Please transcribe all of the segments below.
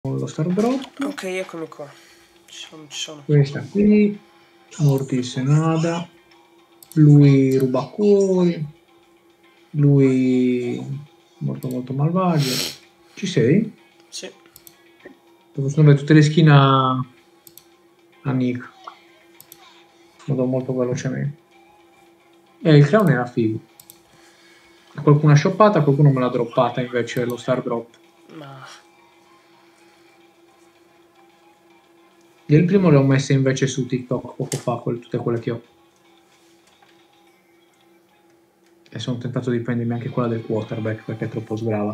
lo star drop. Ok, eccomi qua. Ci sono. Questa qui. Mortis nada. Lui ruba cuori. Lui molto malvagio. Ci sei? Sì. Possono avere tutte le skin a Nick. Vado molto velocemente. E il clown era figo. Qualcuno ha shoppata, qualcuno me l'ha droppata invece lo star drop. Ma... Io il primo le ho messe invece su TikTok poco fa, tutte quelle che ho. E sono tentato di prendermi anche quella del quarterback perché è troppo sgrava.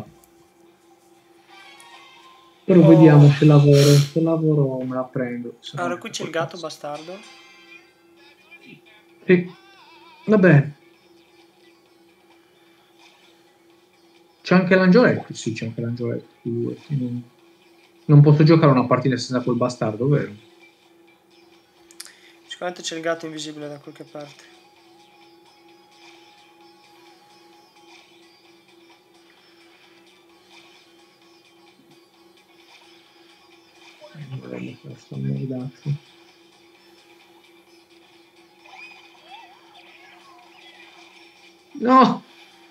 Però vediamo se lavoro. Se lavoro me la prendo. Allora, qui c'è il gatto bastardo. Sì. Vabbè. C'è anche l'angioletto? Sì, c'è anche l'angioletto. Non posso giocare una partita senza quel bastardo, vero? Sicuramente c'è il gatto invisibile da qualche parte. No!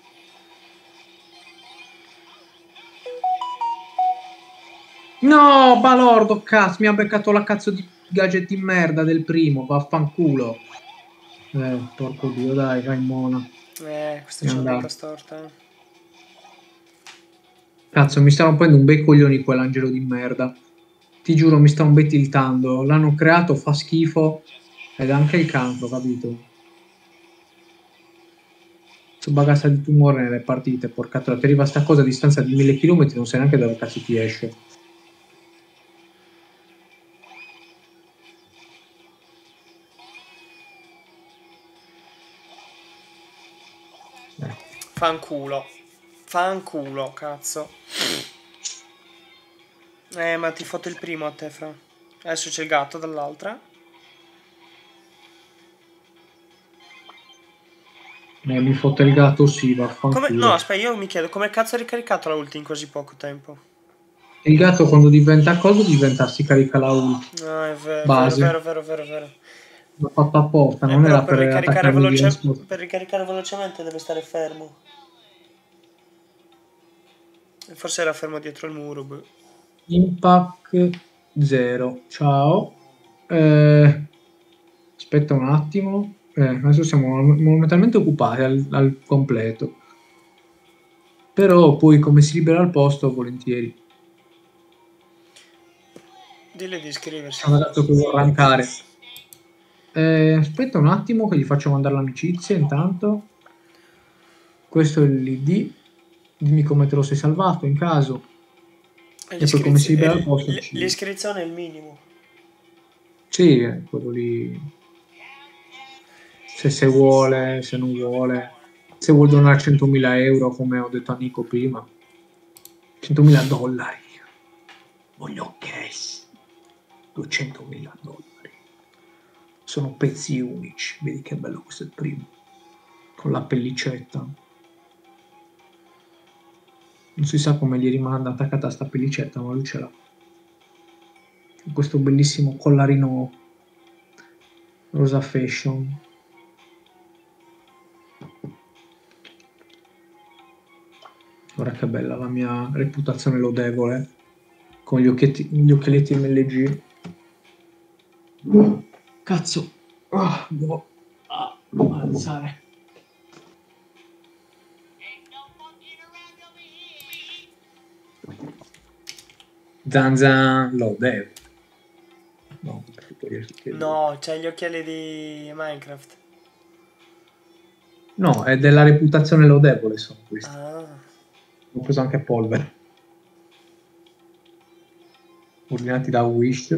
No, balordo, cazzo, mi ha beccato la cazzo di gadget di merda del primo, vaffanculo. Porco Dio, dai, Raimona. Questa c'è una bocca storta. Cazzo, mi sta rompendo un bei coglioni quell'angelo di merda. Ti giuro, mi sta un bei tiltando. L'hanno creato, fa schifo. Ed anche il cancro, capito? Su bagassa di tumore nelle partite, porcato. Ti arriva sta cosa a distanza di 1000 km, non sai neanche dove cazzo ti esce. Fanculo, cazzo. Ma ti foto il primo a te, fra. Adesso c'è il gatto dall'altra. Mi fotte il gatto, sì, vaffanculo. No, aspetta, io mi chiedo come cazzo ha ricaricato la ulti in così poco tempo? Il gatto quando diventa cosa diventa si carica la ulti. No, è Base. vero. L'ho fatto apposta, non Però era per attaccarmi di nascosto. per ricaricare velocemente deve stare fermo. Forse era fermo dietro il muro. Boh. Impact 0. Ciao. Aspetta un attimo. Adesso siamo momentalmente occupati al completo. Però poi come si libera il posto, volentieri. Dille di iscriversi. C'è un ragazzo che vuole arrancare. Aspetta un attimo che gli faccio mandare l'amicizia intanto. Questo è l'ID. Dimmi come te lo sei salvato in caso. E poi come si libera il posto. L'iscrizione è il minimo. Sì, quello lì. Se vuole, se non vuole. Se vuol donare 100.000 euro, come ho detto a Nico prima. 100.000 dollari. Voglio cash. 200.000 dollari. Sono pezzi unici. Vedi che bello questo è il primo. Con la pellicetta. Non si sa come gli rimane attaccata sta pellicetta, ma lui ce l'ha. Questo bellissimo collarino rosa fashion. Guarda che bella la mia reputazione lodevole con gli occhialetti MLG. Cazzo, devo alzare. Zanzan lodevole. No, c'hai gli occhiali di Minecraft. No, è della reputazione lodevole sono questi. Ah. Ho preso anche polvere. Ordinati da Wish.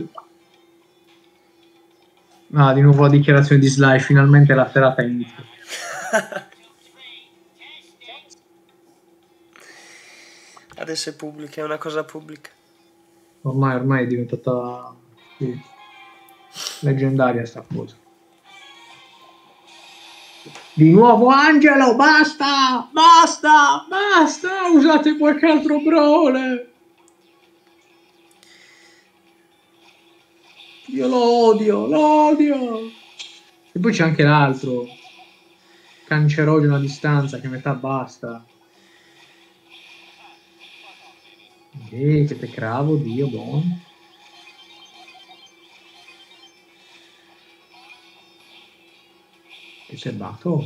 Di nuovo la dichiarazione di Sly. Finalmente la serata inizia. Adesso è pubblica, è una cosa pubblica. Ormai è diventata leggendaria sta cosa. Di nuovo Angelo, basta, usate qualche altro brawler. Io lo odio, lo odio. E poi c'è anche l'altro, cancerogeno a distanza, che metà basta. Che te cravo, Dio, buono. Che sei batto?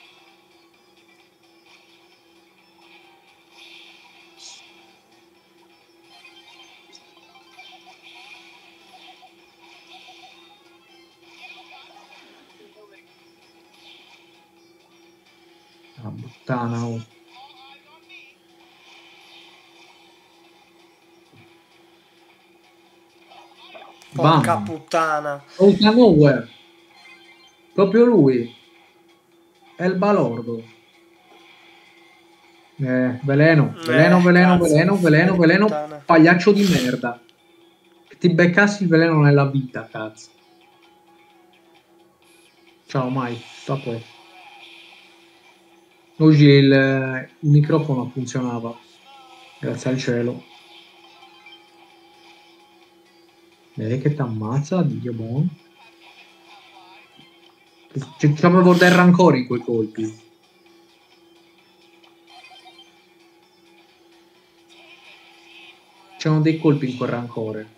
La puttana, oh. Porca Bam! puttana. Out of nowhere! Proprio lui! È il balordo. Veleno, veleno, veleno, Cazzo, veleno, figlio veleno, di veleno, puttana. pagliaccio di merda. Che ti beccassi il veleno nella vita, cazzo. Ciao, mai. Sto qua. Oggi il microfono funzionava. Grazie al cielo. Vedi che ti ammazza, Dio buono. C'avevo del rancore in quei colpi. C'erano dei colpi in quel rancore.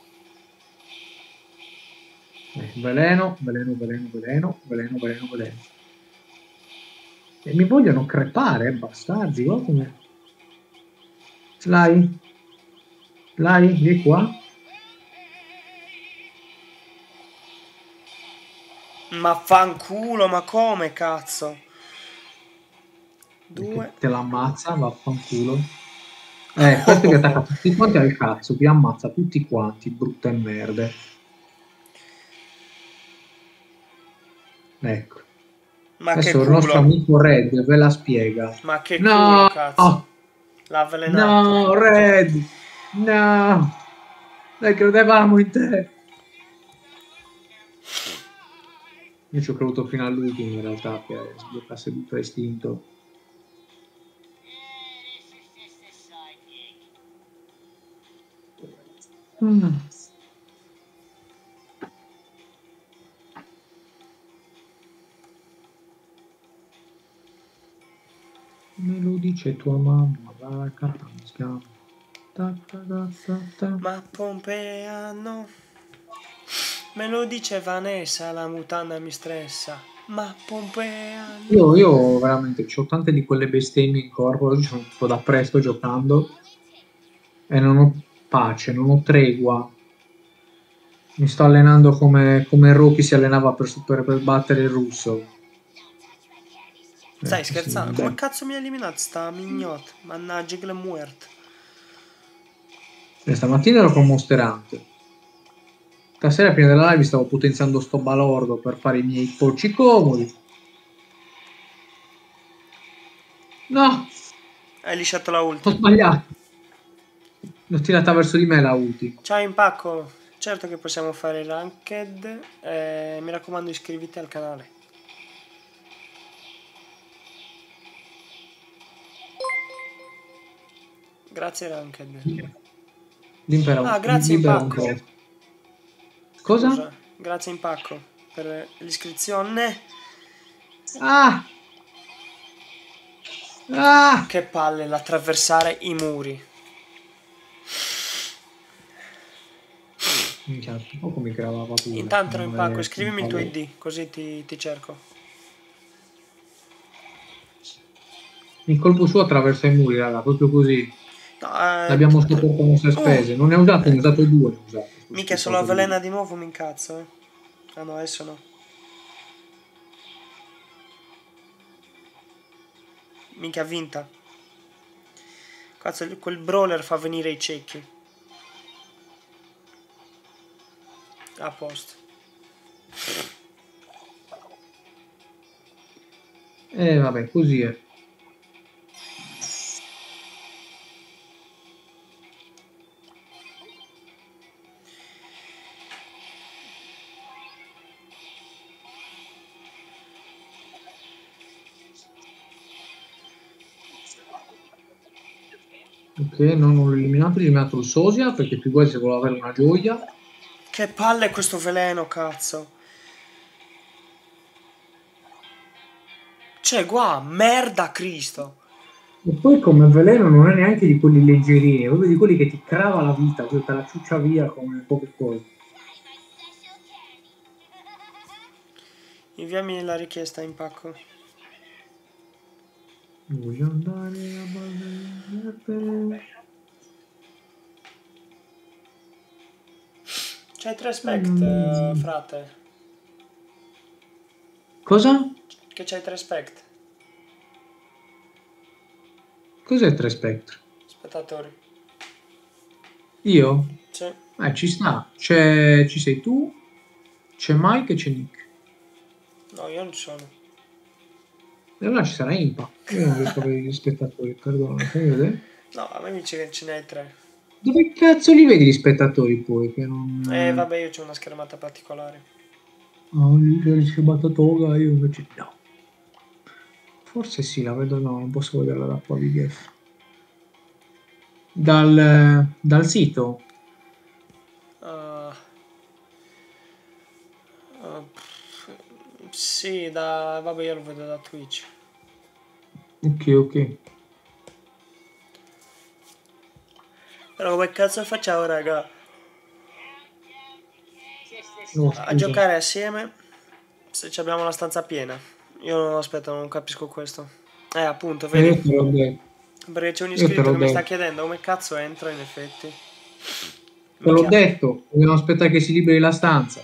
Veleno, veleno, veleno, veleno, veleno, veleno, veleno. E mi vogliono crepare, bastardi, guarda come... Ce l'hai? Ce l'hai? Vieni qua. Ma fanculo, ma come cazzo? Che 2. te l'ammazza, vaffanculo. Questo vi attacca tutti quanti al cazzo, vi ammazza tutti quanti, brutte merde. Ecco. Ma che Adesso il nostro culo. amico Red ve la spiega. Ma che culo, No! cazzo. L'ha avvelenato. No, Red! No! Noi credevamo in te! Io ci ho creduto fino all'ultimo in realtà che sbloccasse tutto istinto. Mm. Me lo dice tua mamma, la capisca. Ta ta ta ta ta. Ma Pompeano. Me lo dice Vanessa, la mutanda mi stressa. Ma Pompeano. Io veramente ho tante di quelle bestemmie in corpo, oggi sono tipo da presto giocando e non ho pace, non ho tregua. Mi sto allenando come Rocky si allenava per battere il russo. Stai Sì, scherzando? Come dai. cazzo mi ha eliminato sta mignota? Mannaggia che l'è muerta. Stamattina ero con Monster Hunter. Stasera prima della live stavo potenziando sto balordo per fare i miei porci comodi. No, Hai lisciato la ho ulti. sbagliato. L'ho tirata verso di me la ulti. Ciao Impacco. Certo che possiamo fare ranked. Mi raccomando iscriviti al canale. Grazie ranked. Ah, grazie Libera un Impacco. po'. Cosa? Scusa, grazie Impacco per l'iscrizione. Ah! Ah! Che palle l'attraversare i muri. Minchia, un po' mi gravava pure. Intanto Impacco, Un scrivimi il tuo palo. ID, così ti cerco. Il colpo suo attraversa i muri, raga, proprio così. No, L'abbiamo scoperto a nostre spese. Non ne ho usato, ne ho ecco. usato due. Ne ho usato, sto Mica se lo schifoso avvelena lì. di nuovo mi incazzo, eh. Ah no, adesso no. Mica ha vinta. Cazzo, quel brawler fa venire i cecchi. A posto. Vabbè, così è. Ok, non l'ho eliminato il Sosia perché più se volevo avere una gioia. Che palle questo veleno, cazzo. Cioè, qua, merda Cristo. E poi come veleno non è neanche di quelli leggerini, è proprio di quelli che ti crava la vita, cioè te la ciuccia via come poche cose. Inviami la richiesta in pacco. Voglio andare a ballare. C'hai 3 spect, frate. Cosa? Che c'hai 3 spect. Cos'è Tre Spectre? Spettatori. Io? Sì. Ci sta. Ci sei tu, c'è Mike e c'è Nick. No, io non ci sono. E allora ci sarà Impa. Io non riesco a vedere gli spettatori, perdono. Fammi vedere. No, a me mi dice che ce n'hai 3. Dove cazzo li vedi gli spettatori poi? Che non... Vabbè, io c'ho una schermata particolare. Li toga, io invece no. Forse sì, la vedo, no, non posso vederla da qua, VDF. Dal sito? Uh, sì, da... Vabbè, io lo vedo da Twitch. Ok, ok. Però come cazzo facciamo, raga? No, A scusa. giocare assieme se ci abbiamo la stanza piena. Io non aspetta, non capisco questo. Appunto, Io vedi? te l'ho detto. Perché c'è un Io te iscritto l'ho che mi sta detto. chiedendo come cazzo entro in effetti. Te Mi l'ho chiama. detto. Dobbiamo aspettare che si liberi la stanza.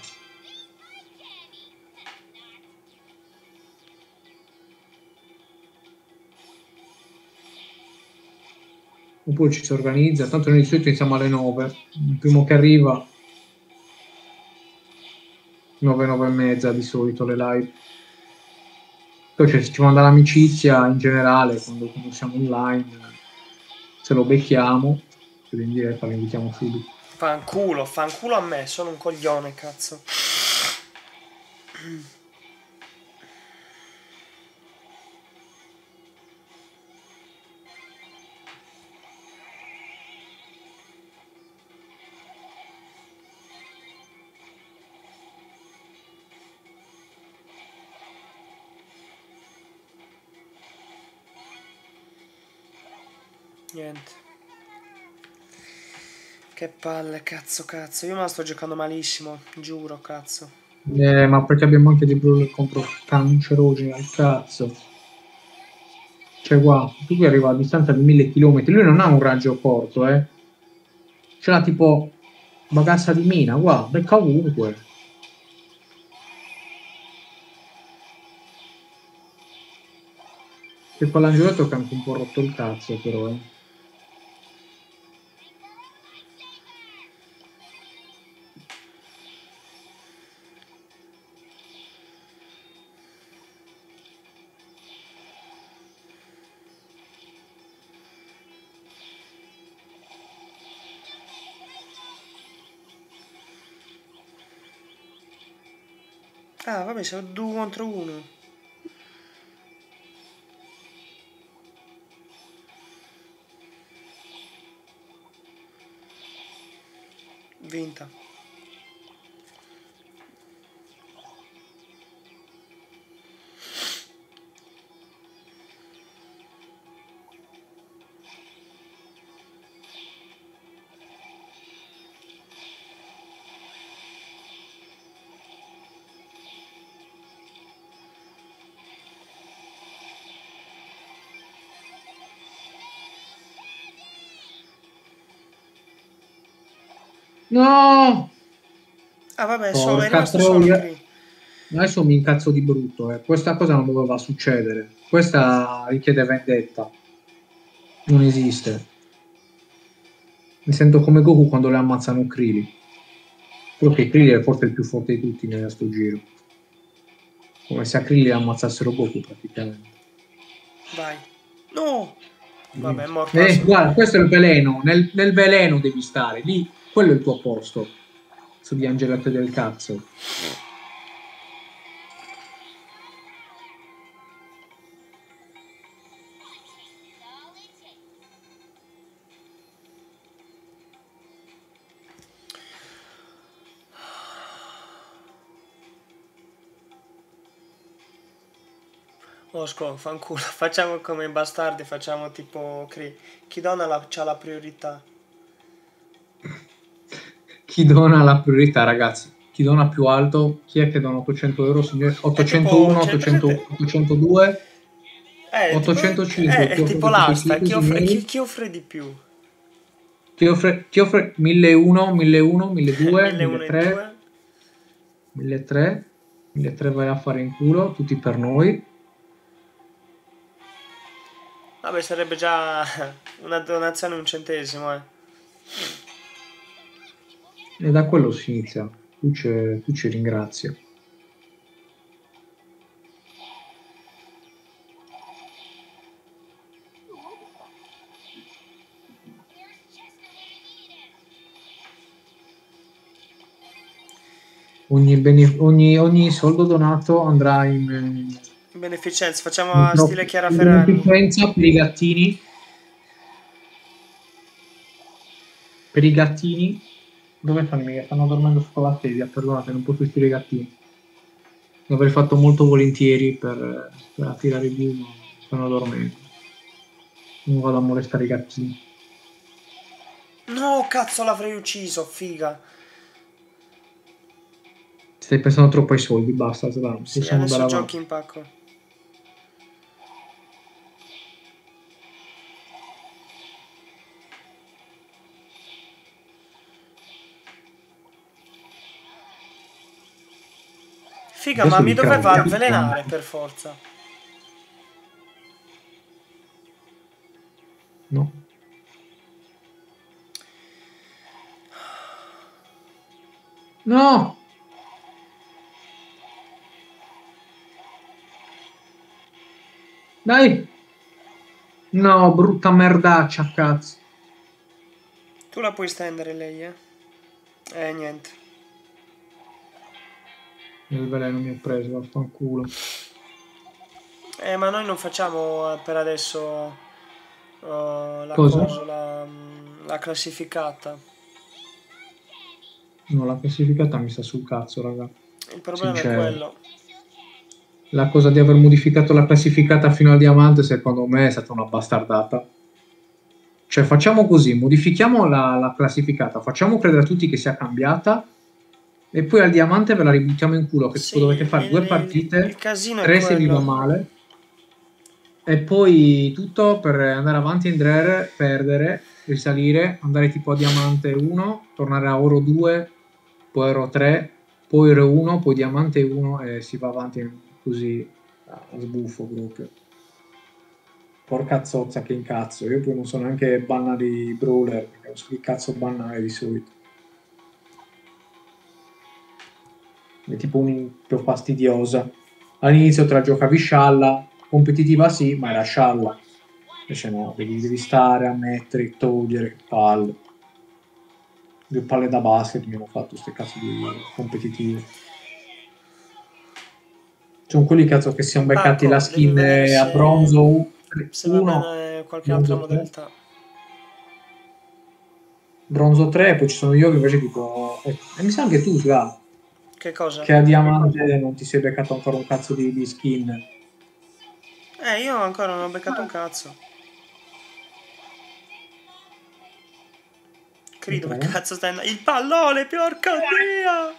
Oppure ci si organizza. Tanto noi di solito iniziamo alle 9. Il primo che arriva 9, 9 e mezza di solito le live. Poi ci manda l'amicizia in generale quando siamo online, se lo becchiamo, se in diretta lo invitiamo subito. Fanculo a me, sono un coglione, cazzo. Niente. Che palle, cazzo. Io me la sto giocando malissimo, giuro, cazzo. Ma perché abbiamo anche dei brawler contro cancerogeni al cazzo. Cioè qua, tu qui arriva a distanza di 1000 km, lui non ha un raggio corto, eh. Ce l'ha tipo bagassa di mina, guarda, becca ovunque. E quell'angioletto che ha anche un po' rotto il cazzo, però, eh. Vabbè, siamo 2 contro 1. Vinta. No! Vabbè, è Porca rimasto solo troia. Cree. Adesso mi incazzo di brutto, eh. Questa cosa non doveva succedere. Questa richiede vendetta. Non esiste. Mi sento come Goku quando le ammazzano Krillin. Solo che Krillin è forse il più forte di tutti nel sto giro. Come se a Krillin ammazzassero Goku praticamente. Vai. No! Vabbè, è morto Guarda, questo è il veleno. Nel veleno devi stare. Lì, quello è il tuo posto. Su di Angelette del cazzo. Osco, fanculo, facciamo come i bastardi, facciamo tipo chi donna c'ha la priorità. Chi dona la priorità, ragazzi? Chi dona più alto? Chi è che dona 800 euro, signore? È tipo, 801, c'è 800, presente? 802, Tipo, 805. Chi è offre tipo l'asta, 805, signori? chi offre di più? Chi offre 1001, 1001, 1200, 1001 e 1300, 2. 1300, 1300 vai a fare in culo, tutti per noi. Vabbè, sarebbe già una donazione un centesimo, eh. E da quello si inizia. Tu ci ringrazio. Ogni soldo donato andrà Beneficenza, facciamo a stile Chiara in Ferragni. beneficenza per i gattini. Per i gattini. Dove stanno i miei? Stanno dormendo sotto la sedia, perdonate, non posso vestire i gattini. L'avrei fatto molto volentieri per attirare giù, ma stanno dormendo. Non vado a molestare i gattini. No, cazzo, l'avrei ucciso, figa. Stai pensando troppo ai soldi, basta, Zlan. Sì, Possiamo andare adesso giochi avanti. in pacco. Figa, ma Adesso mi li cavo doveva tutti avvelenare quanti. per forza. No. No! Dai! No, brutta merdaccia, cazzo. Tu la puoi stendere lei, eh? Niente. Il veleno mi ha preso, vaffanculo. Ma noi non facciamo per adesso la Cosa? cosa, la classificata. No, la classificata mi sta sul cazzo, raga. Il problema è Sincero. quello. La cosa di aver modificato la classificata fino al diamante, secondo me, è stata una bastardata. Cioè, facciamo così, modifichiamo la classificata, facciamo credere a tutti che sia cambiata e poi al diamante ve la ributtiamo in culo, che Sì, tipo dovete fare due il partite, casino è tre se vi va quello. male, e poi tutto per andare avanti in Drer, perdere, risalire, andare tipo a diamante 1, tornare a oro 2, poi oro 3, poi oro 1, poi diamante 1 e si va avanti così a sbuffo proprio. Porca zozza che incazzo, io poi non so neanche bannare i brawler, perché non so che cazzo bannare di solito. È tipo un po' fastidiosa. All'inizio te la giocavi scialla, competitiva sì, ma era scialla. Invece no, devi stare a mettere, togliere, che palle. Due palle da basket mi hanno fatto queste cazzo di competitive. Sono quelli cazzo che si sono In beccati la pacco, devi skin vedere a bronzo se va 1, bene qualche altra bronzo 3, modalità. bronzo 3, poi ci sono io che invece tipo... E mi sa anche tu, Sla, Che cosa? che a diamante non ti sei beccato ancora un cazzo di skin. Io ancora non ho beccato un cazzo. Credo, Aspetta, che raga. cazzo stai andando? Il pallone, porca dio!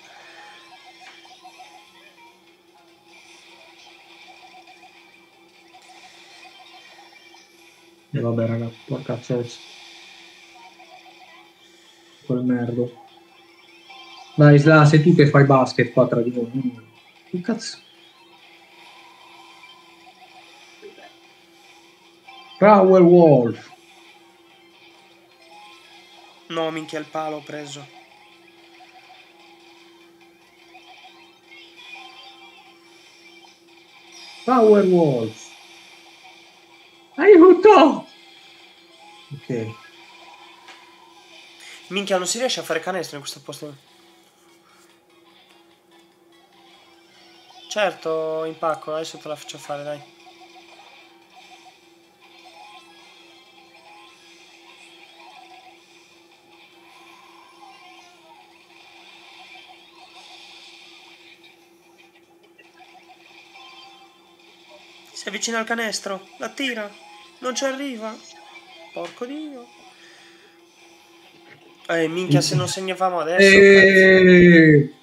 E vabbè, raga, porca zozza, quel merda. Dai, Sla, sei tu che fai basket qua tra di noi. Che cazzo? Power Wolf. No, minchia, il palo ho preso. Power Wolf. Aiuto! Ok. Minchia, non si riesce a fare canestro in questo posto. Certo, in pacco, adesso te la faccio fare, dai. Si avvicina al canestro, la tira, non ci arriva. Porco Dio. Minchia, se non segnavamo adesso, cazzo.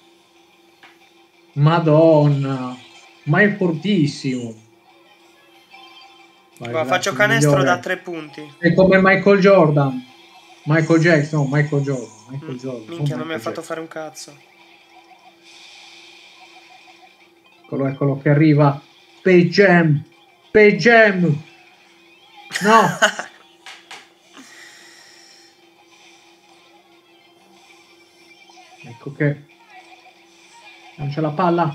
Madonna, ma è fortissimo. Vai, Va, faccio ragazzi, il canestro da migliore. 3 punti. È come Michael Jordan. Michael Jackson, no, Michael Jordan. Mm, Michael Jordan, non Minchia, non mi ha Michael fatto Jackson. fare un cazzo. Eccolo che arriva. Space Jam. Space Jam. No. Ecco che lancia la palla.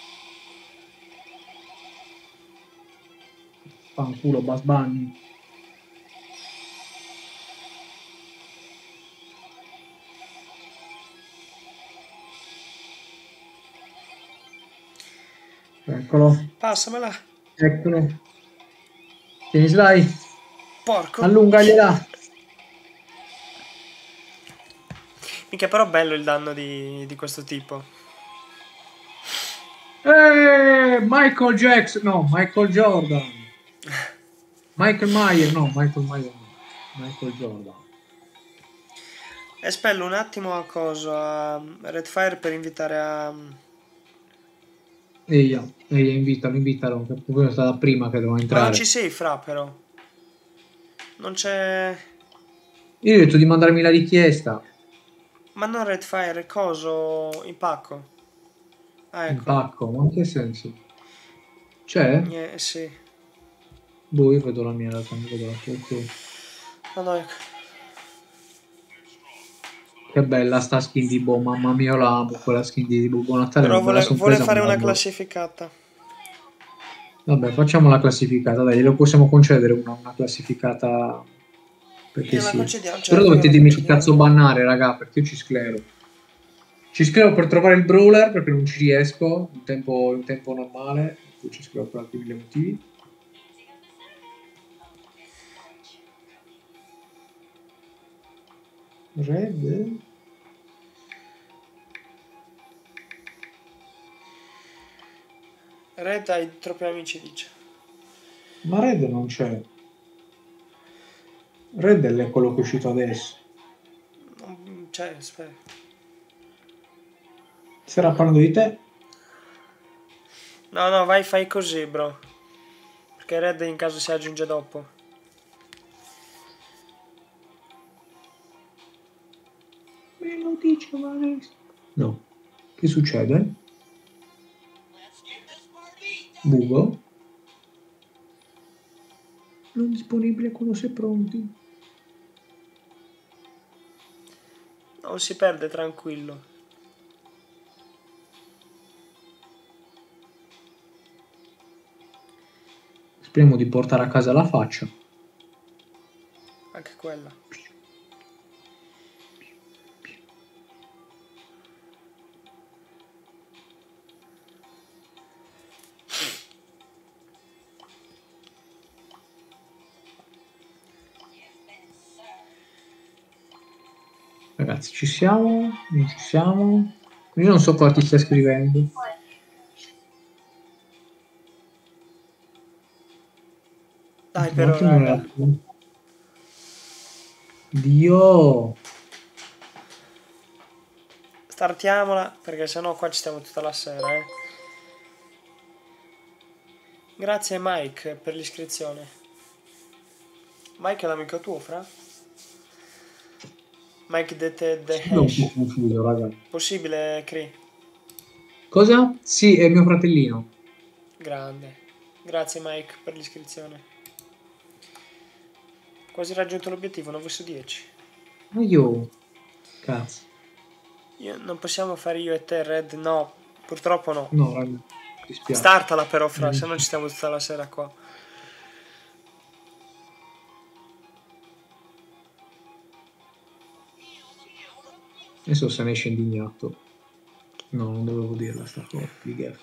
Fanculo Bas Bunny. Eccolo. Passamela. Eccolo. Tieni Sly. Porco. Allungagliela. Minchia, però bello il danno di questo tipo. Michael Jackson. No, Michael Jordan. Michael Myers. No, Michael Myers no. Michael Jordan. Espello un attimo a cosa, a Redfire per invitare a... Eia, invitalo, che poi è stata prima che devo Ma non entrare. ci sei, fra, però. Non c'è... Io gli ho detto di mandarmi la richiesta. Ma non Redfire, coso, in pacco. Ah, In ecco. pacco, ma in che senso? C'è? Sì. Boh, io vedo la mia in realtà, mi vedo la foto. Ah, no, ecco. Che bella sta skin di Bo, mamma mia, io la amo, quella skin di Babbo Natale, Però non me la son vuole presa, fare ma una l'adoro. classificata. Vabbè, facciamo la classificata, dai, glielo possiamo concedere una classificata, perché Gliela sì. concediamo, Però certo, dovete gliela dirmi che concediamo. cazzo bannare, raga, perché io ci sclero. Ci scrivo per trovare il brawler perché non ci riesco in tempo normale, poi ci scrivo per altri mille motivi. Red? Red hai troppi amici, dice. Ma Red non c'è. Red è quello che è uscito adesso. Non c'è, aspetta. Stiamo parlando di te? No, no, vai, fai così, bro. Perché Red in caso si aggiunge dopo. Me lo dice Vanessa. No. Che succede? Bugo? Non disponibile quando sei pronti. Non si perde, tranquillo. Speriamo di portare a casa la faccia. Anche quella. Ragazzi, ci siamo? Non ci siamo? Io non so cosa ti stai scrivendo. Dai, Un però, attimo, raga. Dio! Startiamola, perché sennò qua ci stiamo tutta la sera, eh. Grazie Mike per l'iscrizione. Mike è l'amico tuo, fra? Mike the Sono un po' Hash. confuso, raga. Possibile, Cree? Cosa? Sì, è mio fratellino. Grande. Grazie Mike per l'iscrizione. Quasi raggiunto l'obiettivo, 9 su 10. Ma io... Cazzo. Non possiamo fare io e te, Red? No, purtroppo no. No, raga, mi dispiace. Startala però, fra, se no ci stiamo tutta la sera qua. Adesso se ne esce indignato. No, non dovevo dirla sta cosa, di gaff.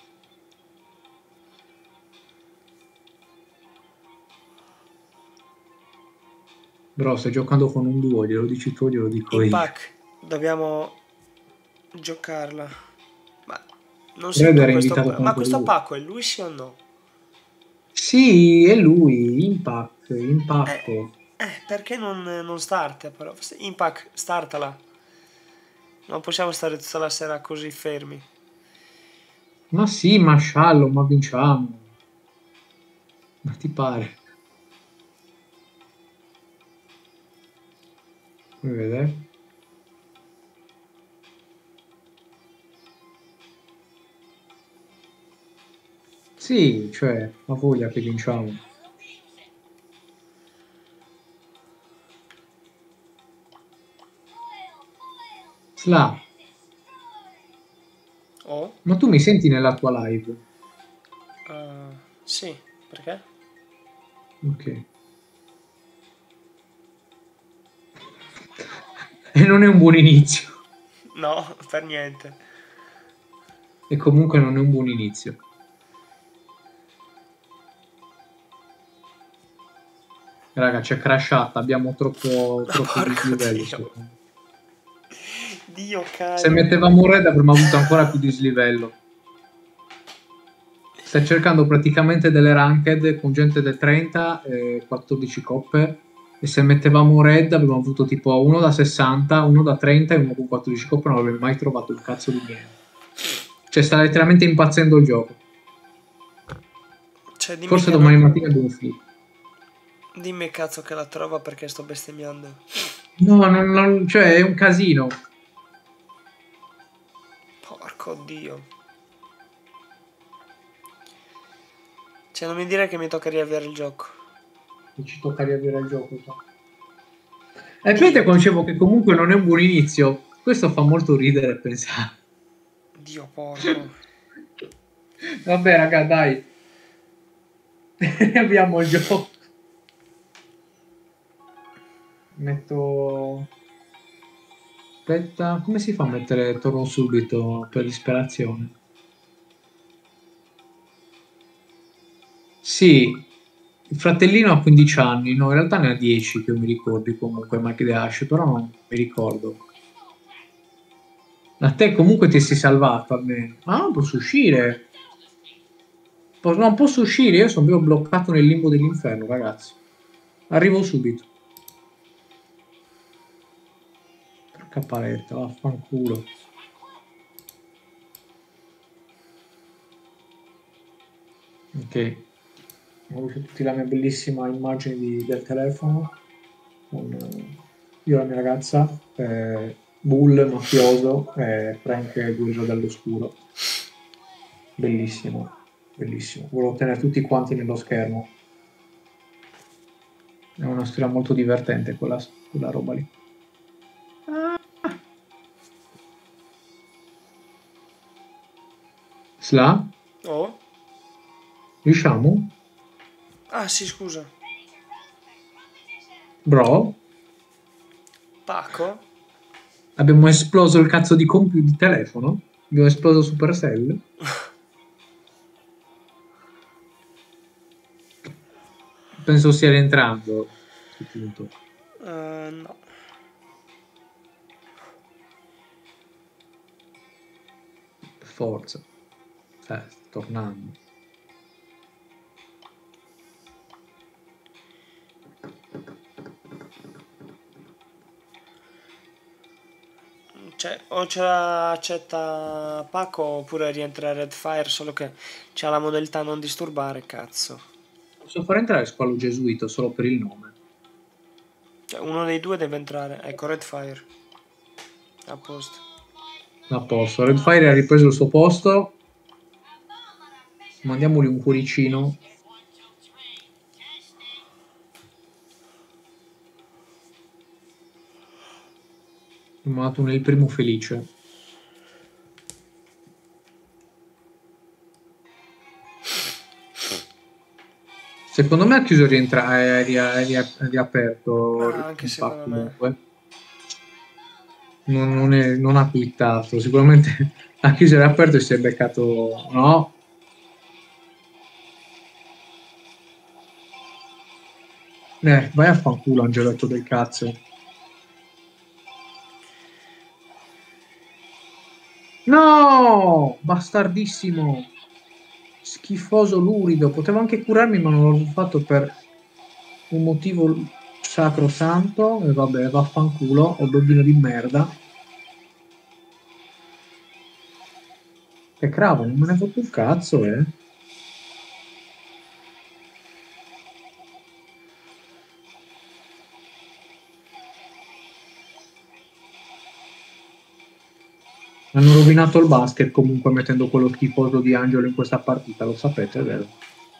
Bro, stai giocando con un duo, glielo dici tu, glielo dico In io. pack, dobbiamo giocarla. Ma non sei Red tu era questo... invitato con Ma questo lui. pacco è lui sì o no? Sì, è lui, Eh, impacco. perché non starta però? Impact, startala. Non possiamo stare tutta la sera così fermi. Ma sì, ma sciallo, ma vinciamo. Ma ti pare? Vuoi vedere? Sì, cioè, ha voglia che vinciamo. Sla, Oh? ma tu mi senti nella tua live? Sì, perché? Ok. E non è un buon inizio. No, per niente. E comunque non è un buon inizio. Raga, c'è crashata, abbiamo Ma troppo porco dislivello, Dio. secondo me. Dio Se caro. mettevamo red avremmo avuto ancora più dislivello. Stai cercando praticamente delle ranked con gente da 30 e 14 coppe. E se mettevamo red avremmo avuto tipo uno da 60, uno da 30 e uno con 14 coppe. Non avremmo mai trovato un cazzo di niente. Cioè, sta letteralmente impazzendo il gioco. Cioè, Forse domani mattina abbiamo finito. dimmi cazzo che la trova perché sto bestemmiando. No, cioè, è un casino. Porco Dio. Cioè, non mi dire che mi tocca riavviare il gioco. E ci tocca riavere il gioco. So. E poi te Dio, quando dicevo che comunque non è un buon inizio. Questo fa molto ridere pensare. Dio porco. Vabbè, raga, dai. Abbiamo il gioco. Metto... Aspetta, come si fa a mettere torno subito per disperazione? Sì, il fratellino ha 15 anni, no, in realtà ne ha 10 che io mi ricordi comunque, Mike De Ashe, però non mi ricordo. A te comunque ti sei salvato almeno. Ah, non posso uscire. Non posso uscire, io sono proprio bloccato nel limbo dell'inferno, ragazzi. Arrivo subito. Porca paletta, vaffanculo. Ok, ho avuto tutti la mia bellissima immagine del telefono con io e la mia ragazza, Bull mafioso e Frank guerriero dell'oscuro. Bellissimo, bellissimo. Volevo tenere tutti quanti nello schermo. È una storia molto divertente quella roba lì. Sla? Oh? Riusciamo? Ah, sì, scusa. Bro? Paco? Abbiamo esploso il cazzo di computer di telefono? Abbiamo esploso Supercell? Penso stia rientrando a questo punto. No. Per forza. Sta tornando. Cioè, o ce la accetta Paco oppure rientra Redfire, solo che c'ha la modalità non disturbare, cazzo. Posso far entrare Squalo Gesuito solo per il nome? Cioè, uno dei due deve entrare. Ecco, Redfire. A posto. A posto. Redfire ha ripreso il suo posto. Mandiamogli un cuoricino. Mi ha dato nel primo felice. Secondo me ha chiuso e è riaperto Ma anche il pack secondo me. comunque. Non ha quittato. Sicuramente ha chiuso e riaperto e si è beccato. No? Vai a fanculo, Angeletto del cazzo. No! Bastardissimo! Schifoso lurido. Potevo anche curarmi, ma non l'ho fatto per un motivo sacrosanto. E vabbè, vaffanculo, o bambino di merda. Che cravo, non me ne foto un cazzo, eh. Hanno rovinato il basket comunque mettendo quello schifoso di Angelo in questa partita, lo sapete, è vero?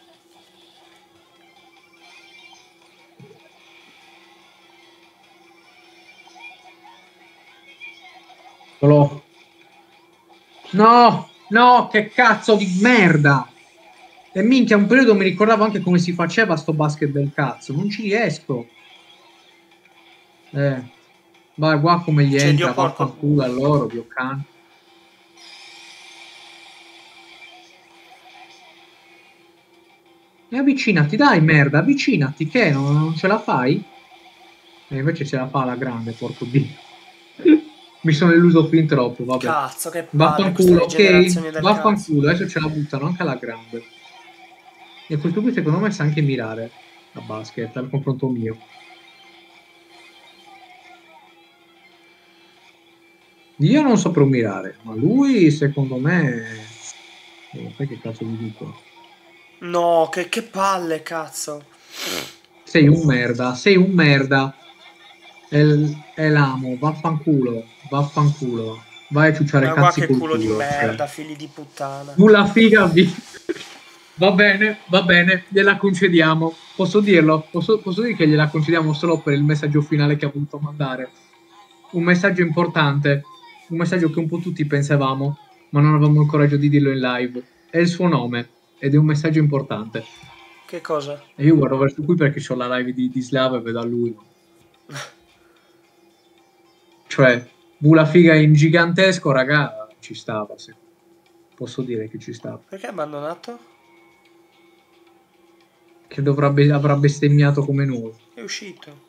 No, no, che cazzo di merda! E minchia, un periodo mi ricordavo anche come si faceva sto basket del cazzo, non ci riesco. Vai qua come gli Cioè, Dio entra, porco. vaffanculo a loro, Dio can. E avvicinati, dai, merda, avvicinati, che non ce la fai? E invece ce la fa la grande, porco Dio. Mi sono illuso fin troppo, vabbè. Cazzo, che palle queste Vaffanculo, rigenerazioni ok? del cazzo. Vaffanculo, adesso ce la buttano anche alla grande. E a questo qui secondo me sa anche mirare a basket, al confronto mio. Io non saprò mirare, ma lui secondo me... sai che cazzo gli dico? No, che palle, cazzo. Sei un merda, sei un merda. E l'amo, vaffanculo, vaffanculo. Vai a ciucciare Ma guarda cazzi che col culo di culo. Cioè. merda, figli di puttana. Nulla figa, va bene, gliela concediamo. Posso dirlo? Posso dire che gliela concediamo solo per il messaggio finale che ha voluto mandare. Un messaggio importante, un messaggio che un po' tutti pensavamo, ma non avevamo il coraggio di dirlo in live. È il suo nome ed è un messaggio importante. Che cosa? E io guardo verso qui perché ho la live di Slav e vedo a lui. Cioè, Bula figa in gigantesco, raga, ci stava. Sì. Posso dire che ci stava. Perché ha abbandonato? Che avrà bestemmiato come noi. È uscito.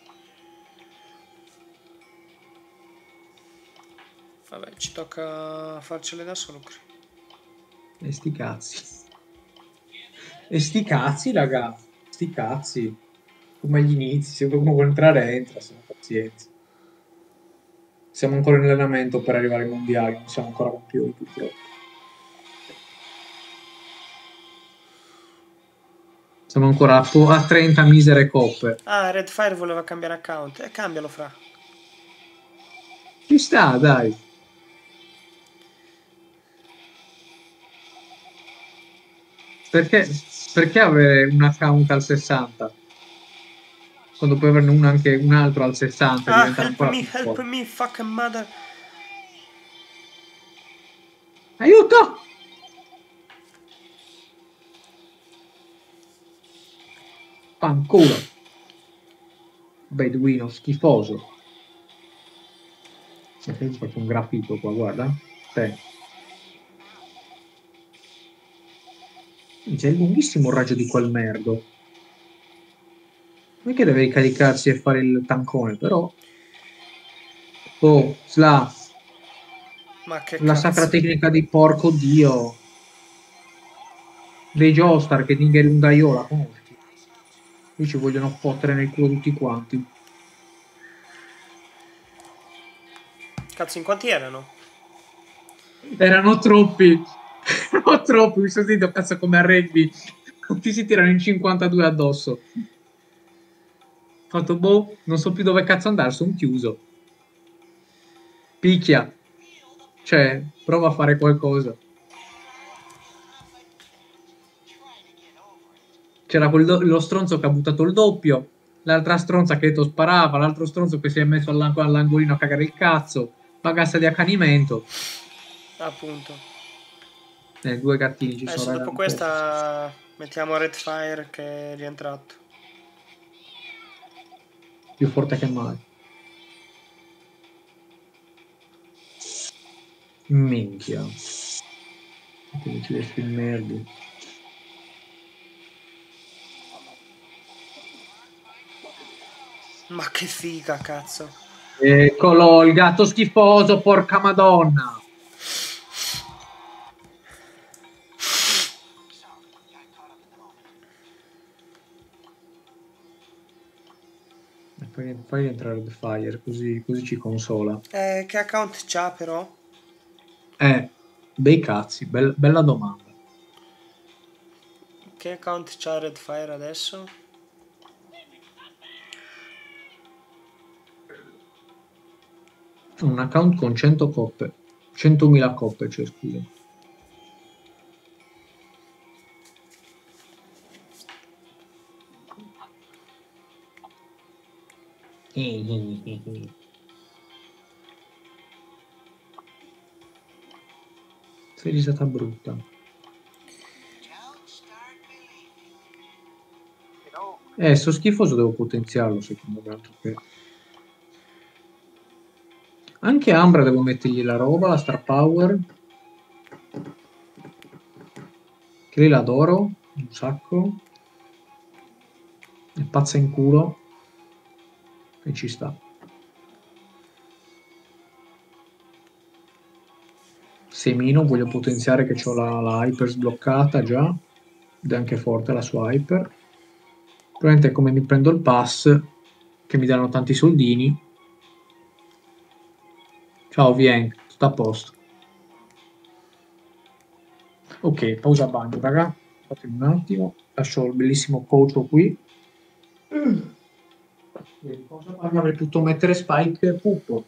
Vabbè, ci tocca farcele da solo qui. E sti cazzi. E sti cazzi, raga. Sti cazzi. Come agli inizi, se qualcuno vuole entrare, entra, se no pazienza. Siamo ancora in allenamento per arrivare ai mondiali, non siamo ancora campioni, purtroppo. Siamo ancora a 30 misere coppe. Ah, Redfire voleva cambiare account. E cambialo, fra. Ci sta, dai. Perché avere un account al 60? Quando puoi averne anche un altro al 60 e Ah, diventare ancora più help forte. me, fucking mother. Aiuto! Fanculo. Beduino schifoso. Faccio un graffito qua, guarda. C'è il lunghissimo raggio di quel merdo. Non è che deve ricaricarsi e fare il tancone, però... Oh, Sla. Ma che La cazzo. sacra tecnica di porco dio. Dei Joestar che Dingerunda io la conosci. Qui ci vogliono fottere nel culo tutti quanti. Cazzo, in quanti erano? Erano troppi. Erano troppi. Mi sono sentito cazzo come a rugby. Tutti si tirano in 52 addosso. Ho fatto boh, non so più dove cazzo andare, sono chiuso. Picchia. Cioè, prova a fare qualcosa. C'era lo stronzo che ha buttato il doppio, l'altra stronza che sparava, l'altro stronzo che si è messo all'angolino a cagare il cazzo, pagassa di accanimento. Appunto. Due gattini ci Adesso sono. dopo questa mettiamo Redfire che è rientrato. Più forte che mai. Minchia. Che ci resti il merdi. Ma che figa, cazzo. Eccolo, il gatto schifoso, porca madonna. Fai entrare The Fire, così ci consola. Che account c'ha però? Bei cazzi, bella domanda. Che account c'ha Redfire adesso? Un account con 100 coppe, 100.000 coppe, cioè scusa. Sei risata brutta. Sto schifoso devo potenziarlo, secondo me. Altro che... Anche Ambra devo mettergli la roba, la Star Power. Che lei l'adoro, un sacco. È pazza in culo. E ci sta. Semino, voglio potenziare che ho la hyper sbloccata già. Ed è anche forte la sua hyper. Probabilmente come mi prendo il pass, che mi danno tanti soldini. Ciao, Vien, tutto a posto. Ok, pausa bagno, raga. Fatemi un attimo. Lascio il bellissimo Pocio qui. Pausa bagno, avrei potuto mettere Spike Puppo.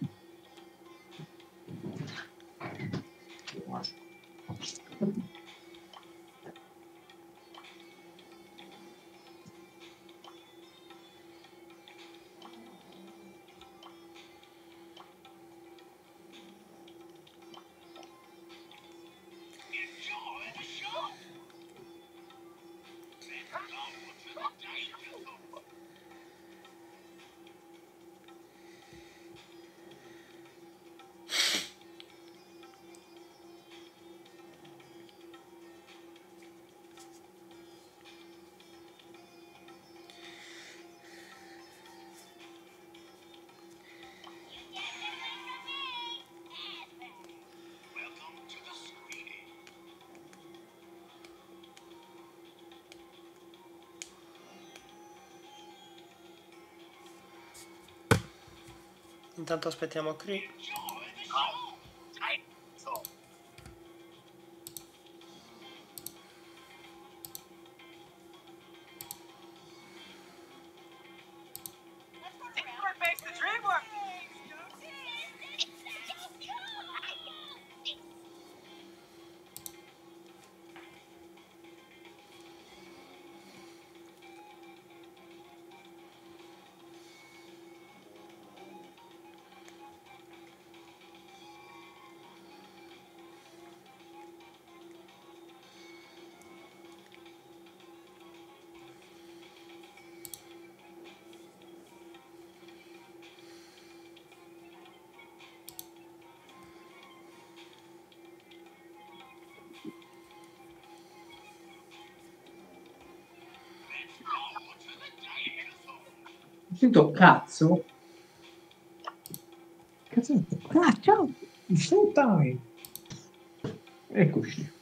Intanto aspettiamo Cree. Sento cazzo. Cazzo. Ah, ciao. Showtime. Eccoci.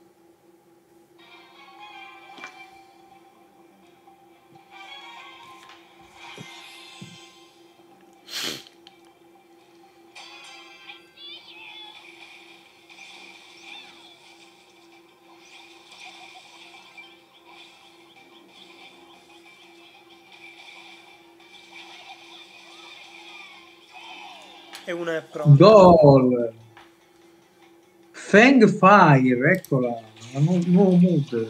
E una è pronta. Gol. Fang Fire, eccola. Nuovo mood.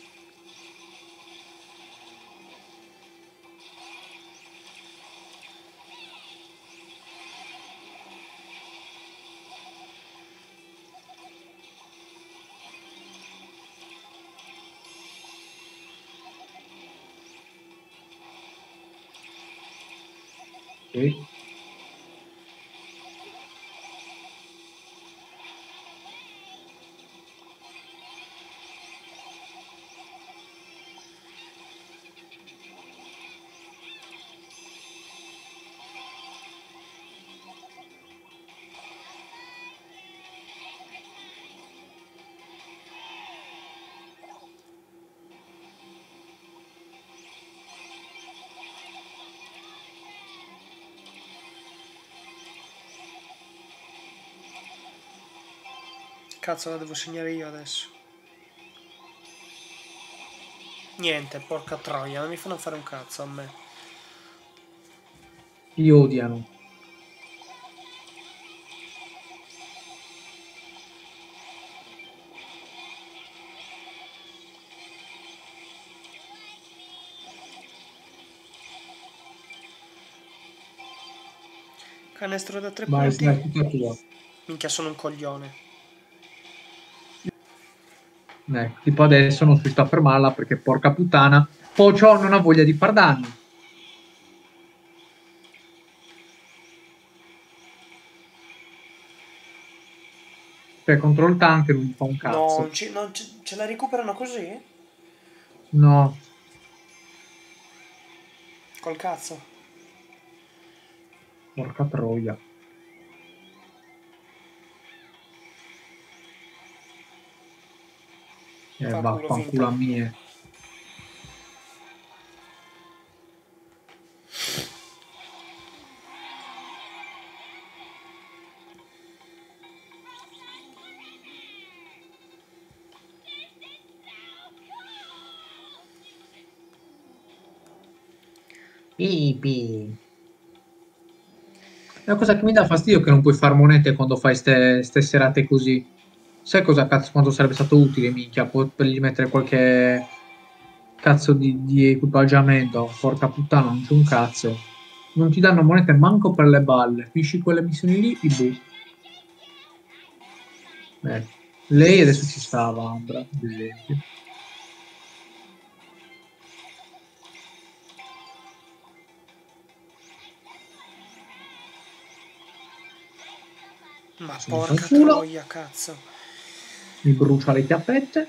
Ok. Cazzo, la devo segnare io adesso. Niente, porca troia, non mi fanno fare un cazzo a me. Ti odiano. Canestro da 3 Vai, punti. vai, tutta tua. Minchia, sono un coglione. Tipo adesso non si sta a fermarla perché porca puttana. Pocio non ha voglia di far danni. Cioè, contro il tank non gli fa un cazzo. Ce la recuperano così? No, Col cazzo. porca troia. Fa culo, Vaffanculo vinta. a mie. Pipi. La cosa che mi dà fastidio è che non puoi fare monete quando fai ste serate così. Sai cosa cazzo, quanto sarebbe stato utile, minchia, per gli mettere qualche cazzo di equipaggiamento. Porca puttana, non c'è un cazzo. Non ti danno monete manco per le balle. Finisci quelle missioni lì, i boh. Lei adesso ci stava, Ambra, ad esempio. Ma Adesso mi fa il porca culo, troia, cazzo. mi brucia le chiappette.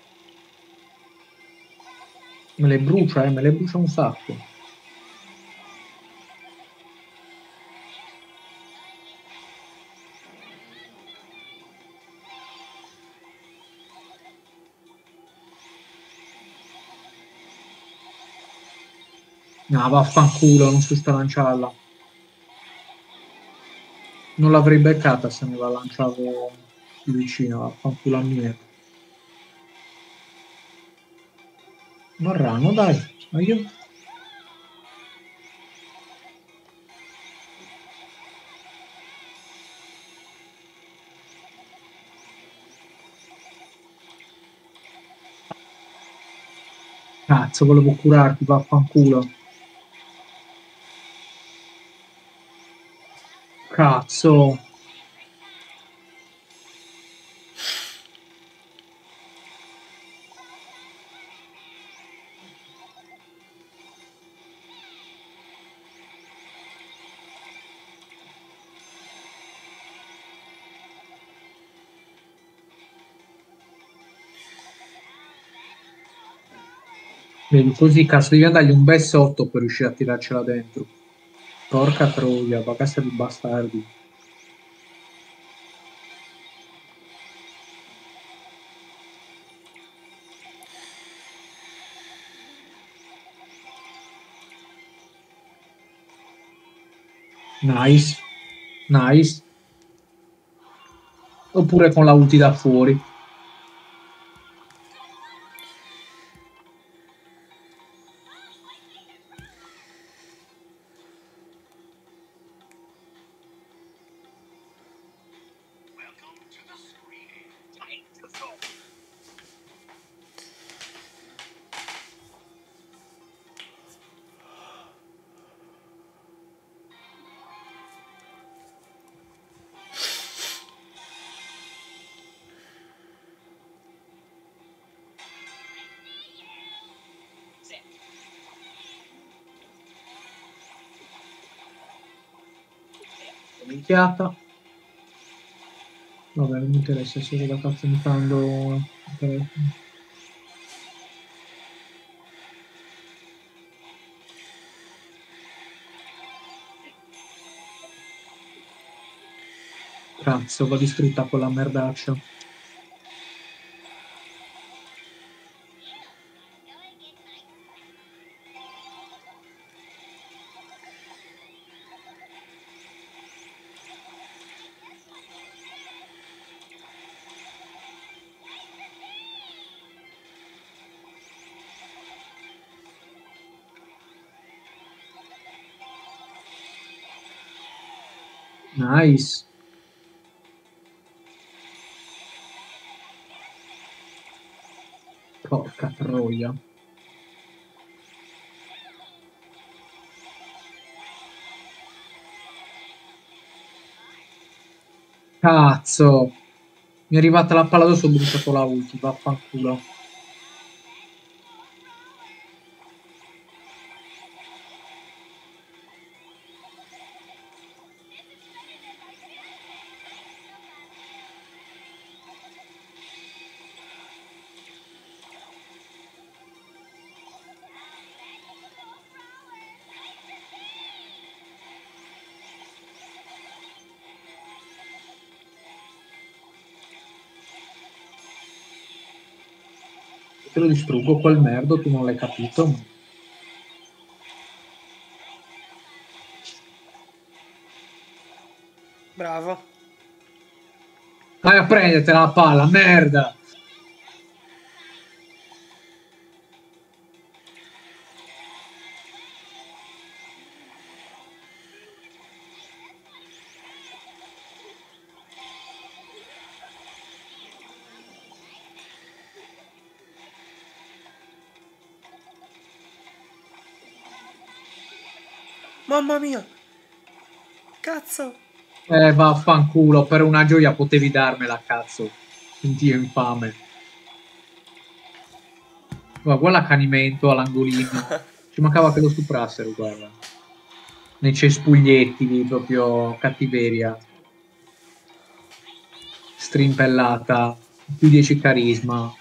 Me le brucia un sacco. No, vaffanculo, non so sta lanciarla. Non l'avrei beccata se me la lanciavo più vicino, vaffanculo a mia. Marrano, dai. Ma io... Cazzo, volevo curarti, vaffanculo. Cazzo. Vedi, così cazzo devi dargli un bel sotto per riuscire a tirarcela dentro. Porca troia, bagasse di bastardi. Nice, nice. Oppure con la ulti da fuori. Minchiata. Vabbè, non mi interessa se cosa cazzo mi fanno il telefono. Cazzo, va distrutta quella merdaccia. Nice. Porca troia. Cazzo. Mi è arrivata la palla addosso, ho bruciato la ulti, vaffanculo. Te lo distruggo quel merdo, tu non l'hai capito. Bravo. Vai a prendertela la palla, merda! Mamma mia! Cazzo! Vaffanculo, per una gioia potevi darmela, cazzo. Dio infame. Guarda l'accanimento all'angolino. Ci mancava che lo stuprassero, guarda. Nei cespuglietti lì, proprio cattiveria. Strimpellata. Più 10 carisma.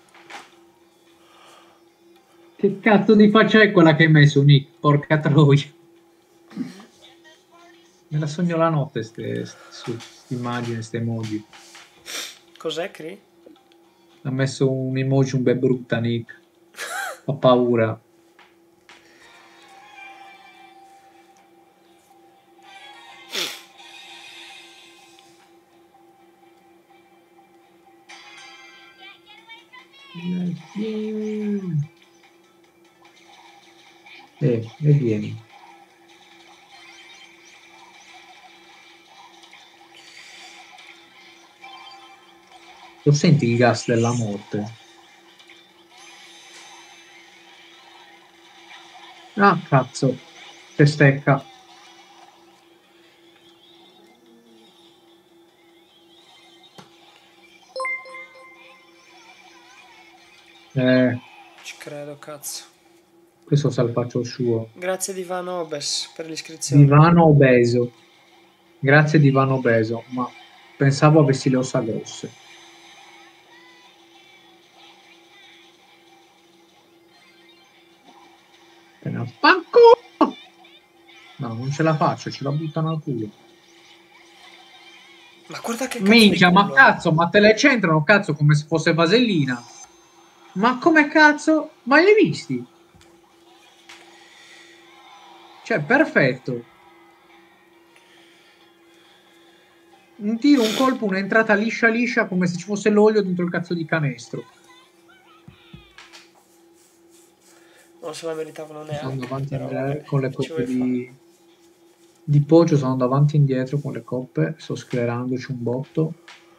Che cazzo di faccia è quella che hai messo, Nick? Porca troia. Me la sogno la notte, ste immagini, ste emoji. Cos'è, Cri? Ha messo un emoji un bel brutta, Nick. Fa paura. E vieni. Lo senti il gas della morte? Ah, cazzo. Che stecca. Ci credo, cazzo. Questo salvaccio suo. Grazie Divano Obes per l'iscrizione. Divano obeso. Grazie divano obeso, ma pensavo avessi le ossa grosse. Fanculo! No, non ce la faccio, ce la buttano al culo. Ma guarda che cazzo Minchia, di ma culo. cazzo, ma te le centrano, cazzo, come se fosse vasellina. Ma come cazzo? Ma li hai visti? Cioè, perfetto. Un tiro, un colpo, un'entrata liscia liscia come se ci fosse l'olio dentro il cazzo di canestro. Non se la meritavano neanche. Sono davanti Però vabbè, con le che ci coppe vuoi fare? di Poggio, sono davanti e indietro con le coppe, sto sclerandoci un botto.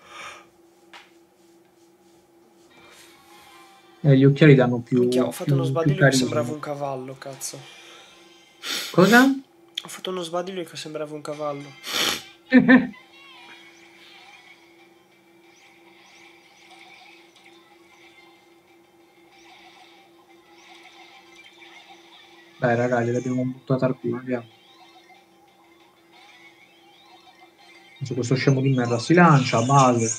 Gli occhiali danno Minchia, ho più, fatto uno più sbadiglio che sembrava carisma. un cavallo, cazzo. Cosa? Ho fatto uno sbadiglio che sembrava un cavallo. Dai ragazzi, l'abbiamo buttata al culo, andiamo. Adesso questo scemo di merda si lancia, base.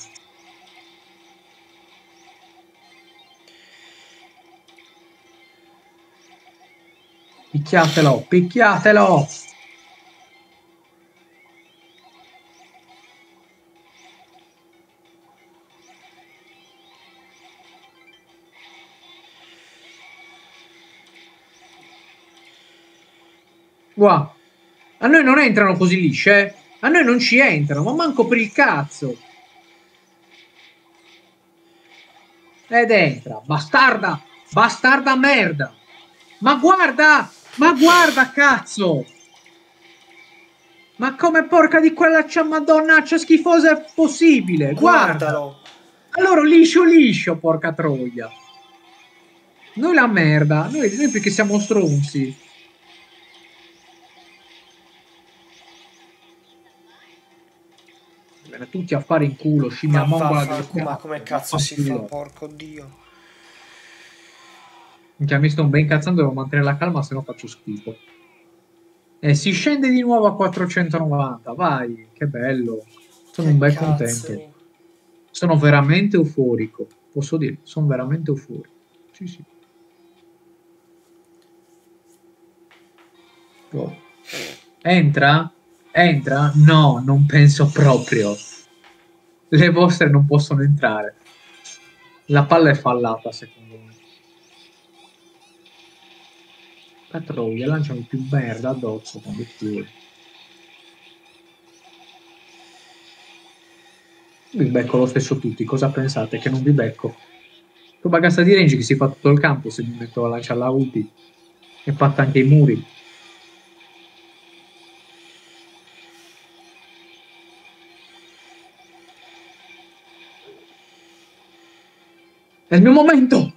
Picchiatelo, picchiatelo! Qua. A noi non entrano così lisce, A noi non ci entrano, ma manco per il cazzo. Ed entra, bastarda, bastarda merda. Ma guarda, cazzo. Ma come porca di quella madonnaccia schifosa è possibile? Guarda! Guardalo. Allora liscio liscio, porca troia. Noi la merda, noi perché siamo stronzi. Bene, tutti a fare in culo, scimmia Ma mongola del vaffanculo, ma come cazzo, cazzo si fa, vaffanculo. porco dio. Minchia, mi sto ben incazzando, devo mantenere la calma, se no faccio schifo. E si scende di nuovo a 490, vai, che bello. Sono un Che bel contento. cazzo. Sono veramente euforico, posso dire, sono veramente euforico. Sì, sì. Oh. Entra? Entra? No, non penso proprio. Le vostre non possono entrare. La palla è fallata, secondo me. Patrouille, lanciami più merda addosso quando ti... Vi becco lo stesso tutti, cosa pensate? Che non vi becco? Tu bagasta di range che si fa tutto il campo se mi metto a lanciare la ulti e fatta anche i muri. È il mio momento!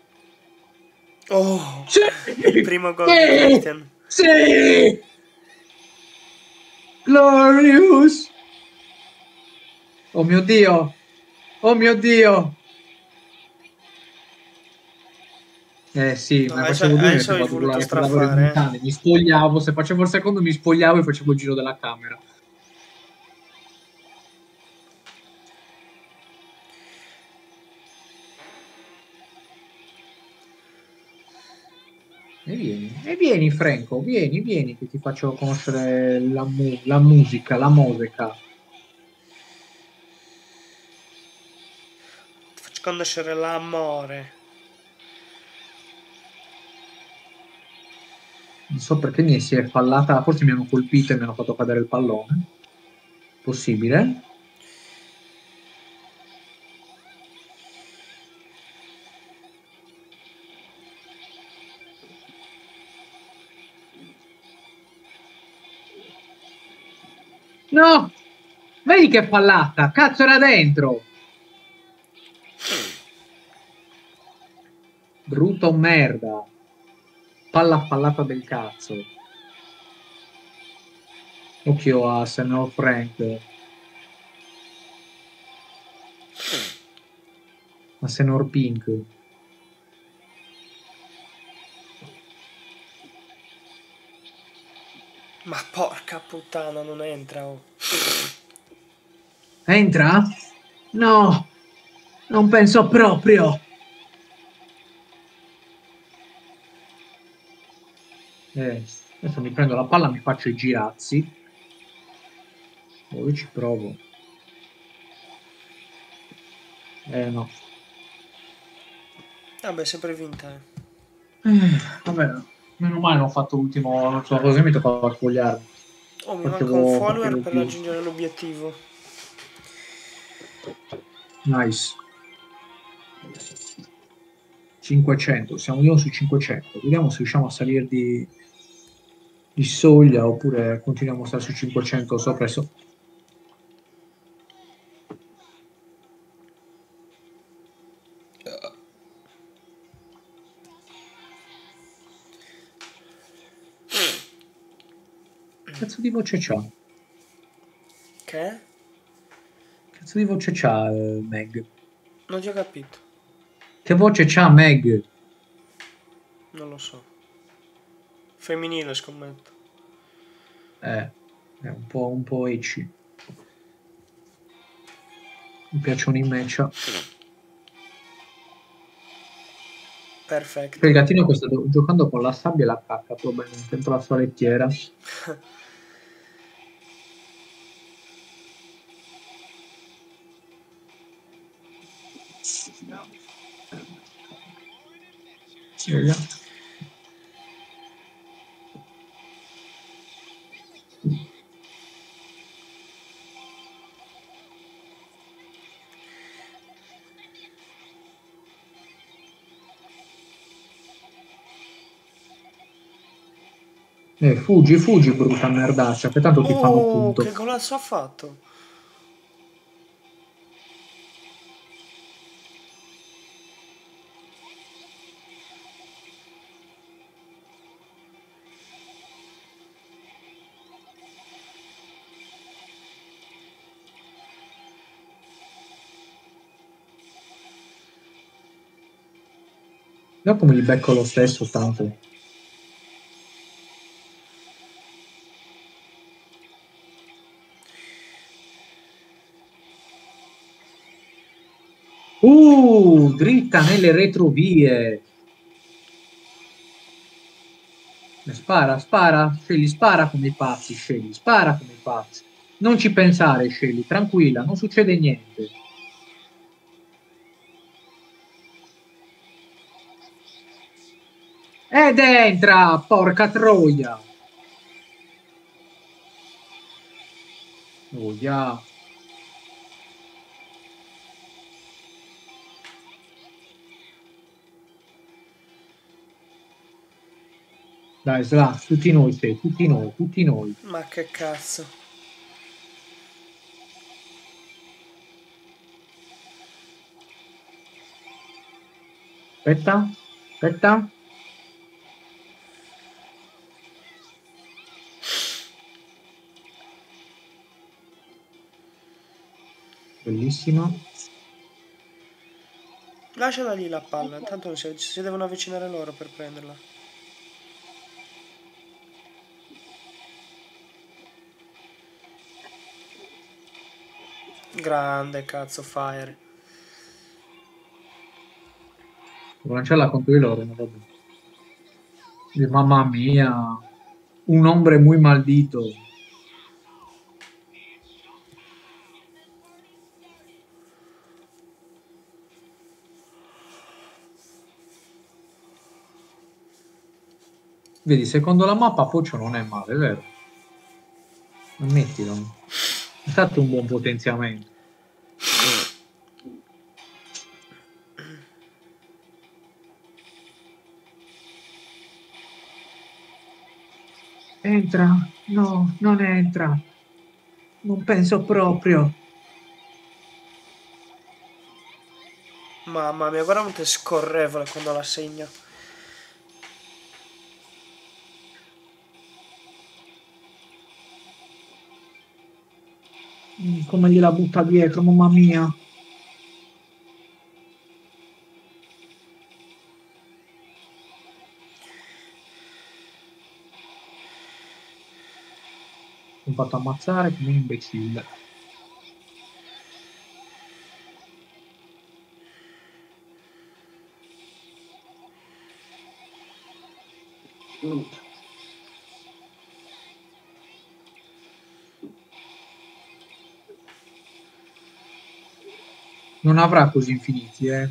Oh, Sì! il primo gol di Sì! Christian. Sì! Glorious! Oh mio Dio! Oh mio Dio! Eh sì, No, ma facevo due, mi adesso mettevo hai ad voluto urlare per lavoro di un straffare, eh. cane, mi spogliavo, se facevo il secondo mi spogliavo e facevo il giro della camera. E vieni Franco, vieni, vieni che ti faccio conoscere la musica, la musica. Ti faccio conoscere l'amore. Non so perché mi si è fallata, forse mi hanno colpito e mi hanno fatto cadere il pallone. Possibile? No! Vedi che pallata! Cazzo era dentro! Brutto merda! Palla pallata del cazzo. Occhio a Senor Frank. A Senor Pink. Ma porca puttana, non entra, oh. Entra? No! Non penso proprio! Adesso mi prendo la palla, mi faccio i girazzi. Poi ci provo. No. Vabbè, sempre vinta, eh. Vabbè, meno male non ho fatto l'ultimo, non so cosa mi toccava spogliarmi. Oh, mi manca un follower Facevo per più. raggiungere l'obiettivo. Nice. 500, siamo io su 500. Vediamo se riusciamo a salire di soglia oppure continuiamo a stare su 500 sopra e sopra. Cazzo di voce c'ha? Che? Cazzo di voce c'ha Meg? Non ti ho capito. Che voce c'ha Meg? Non lo so. Femminile, scommetto. È un po' ecci. Mi piacciono in match. Il Perfetto. gattino che sta giocando con la sabbia e la cacca probabilmente dentro la sua lettiera. Via. Fuggi, fuggi, brutta merdaccia, che tanto ti fanno Che punto. golasso ha fatto? Dopo mi li becco lo stesso, tanto. Dritta nelle retrovie. Spara, spara, scegli, spara come i pazzi, scegli, spara come i pazzi. Non ci pensare, scegli, tranquilla, non succede niente. Ed entra, porca troia. Oh, yeah. Dai, Slash, tutti noi, sei, tutti noi, tutti noi. Ma che cazzo. Aspetta, aspetta. Bellissima. Lasciala lì la palla, tanto si devono avvicinare loro per prenderla. Grande cazzo, Fire. Devo lanciarla contro di loro, ma vabbè. Mamma mia, un hombre muy maldito. Vedi, secondo la mappa Pocio non è male, vero? Ammettilo. È stato un buon potenziamento. Entra. No, non entra. Non penso proprio. Mamma mia, guarda quanto è scorrevole quando la segna. Come gliela butta dietro, mamma mia. Mi ho fatto ammazzare come un imbecille. Non avrà così infiniti, eh.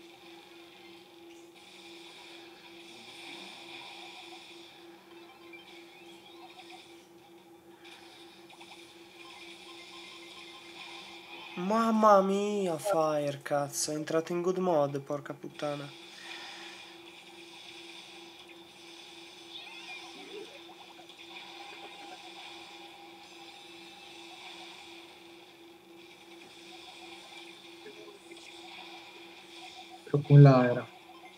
Mamma mia, Fire, cazzo, è entrato in good mode, porca puttana. Troppo in là era.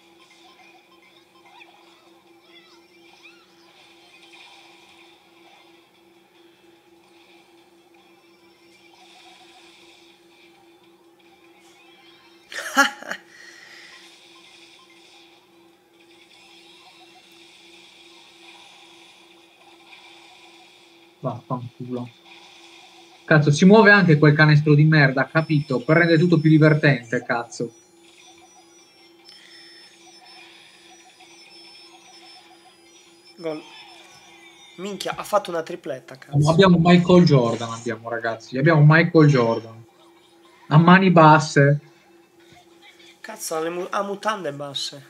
Vaffanculo. Cazzo, si muove anche quel canestro di merda, capito? Per rendere tutto più divertente, cazzo. Gol. Minchia, ha fatto una tripletta, cazzo. Abbiamo Michael Jordan, abbiamo ragazzi. Abbiamo Michael Jordan. A mani basse. Cazzo, ha mutande basse.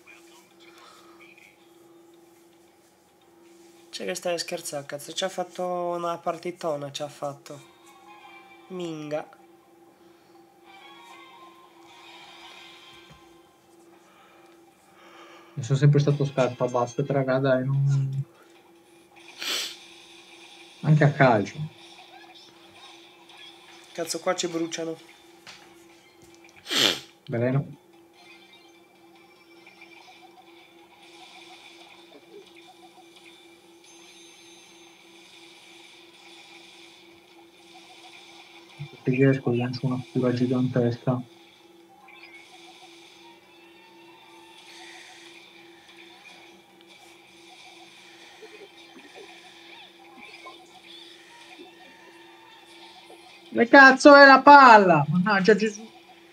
C'è che stai a scherzare, cazzo. Ci ha fatto una partitona, ci ha fatto. Minga. Io sono sempre stato scarso a basket, raga, dai, non... anche a calcio. Cazzo, qua ci bruciano. Veleno. Se riesco lancio una cura gigantesca. Che cazzo è la palla? Mannaggia Gesù.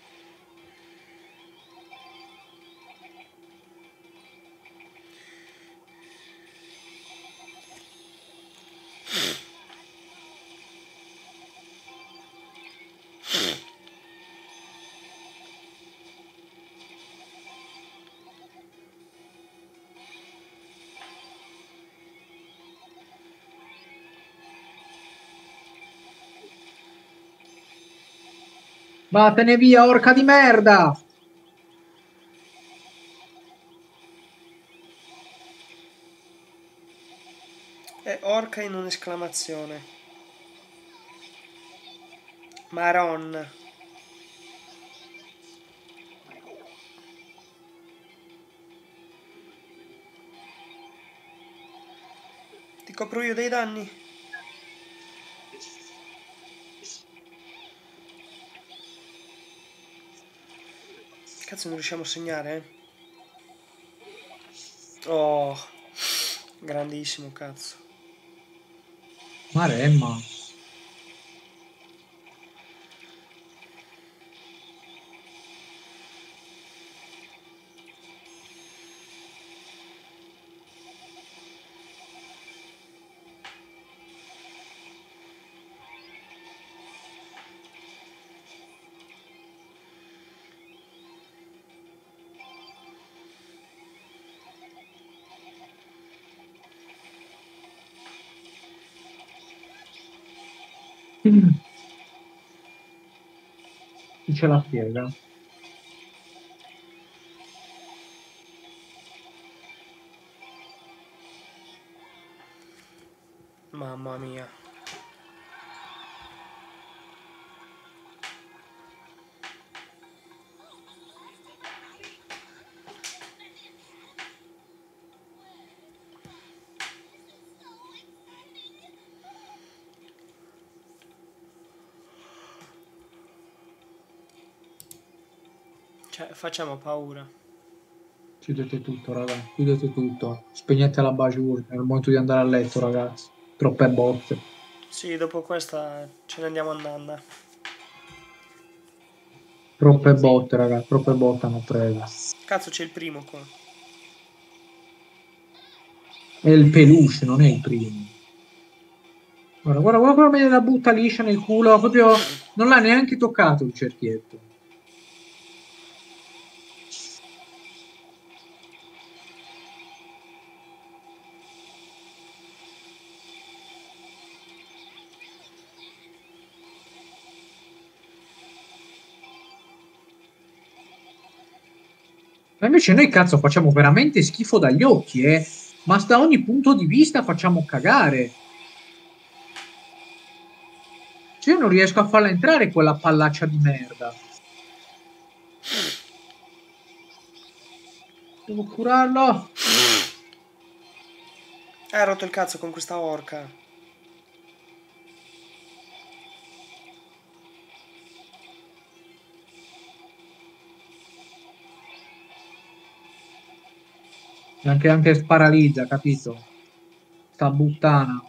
Vattene via, orca di merda! È orca in un'esclamazione. Maron. Ti copro io dei danni? Cazzo, non riusciamo a segnare, eh? Oh, grandissimo, cazzo. Maremma. Chi ce la spiega? Mamma mia. Cioè, facciamo paura. Chiudete tutto, raga. Chiudete tutto. Spegnete la bajour. È il momento di andare a letto, ragazzi. Troppe botte. Sì, dopo questa ce ne andiamo andando. Troppe botte, raga. Troppe botte hanno preso. Cazzo, c'è il primo qua. È il peluche, non è il primo. Guarda, guarda, guarda come la butta liscia nel culo. Proprio non l'ha neanche toccato il cerchietto. Ma invece noi cazzo facciamo veramente schifo dagli occhi, eh? Ma da ogni punto di vista facciamo cagare. Cioè, io non riesco a farla entrare quella pallaccia di merda. Devo curarlo. Ha rotto il cazzo con questa orca. Anche sparalizza, capito? Sta buttana.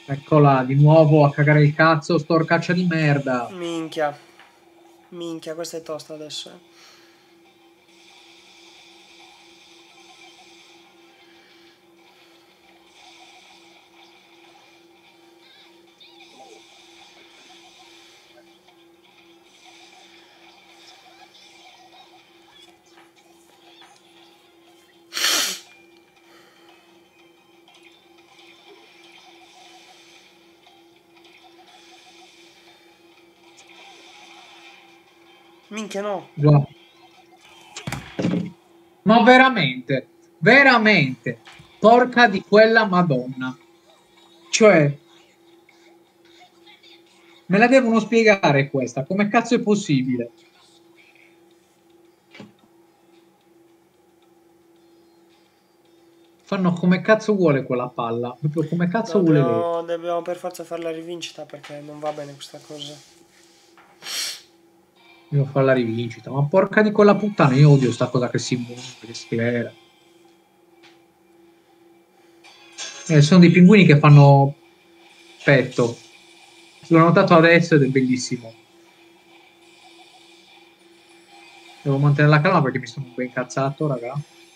Eccola, di nuovo a cagare il cazzo, storcaccia di merda. Minchia. Minchia, questa è tosta adesso. Minchia no. Già. Ma veramente, veramente, porca di quella Madonna. Cioè, me la devono spiegare questa, come cazzo è possibile? Fanno come cazzo vuole quella palla, proprio come cazzo No, vuole lei. dobbiamo per forza fare la rivincita perché non va bene questa cosa. Devo fare la rivincita, ma porca di quella puttana, io odio sta cosa che si muove, che schiera. Sono dei pinguini che fanno petto. L'ho notato adesso ed è bellissimo. Devo mantenere la calma perché mi sono un po' incazzato, raga.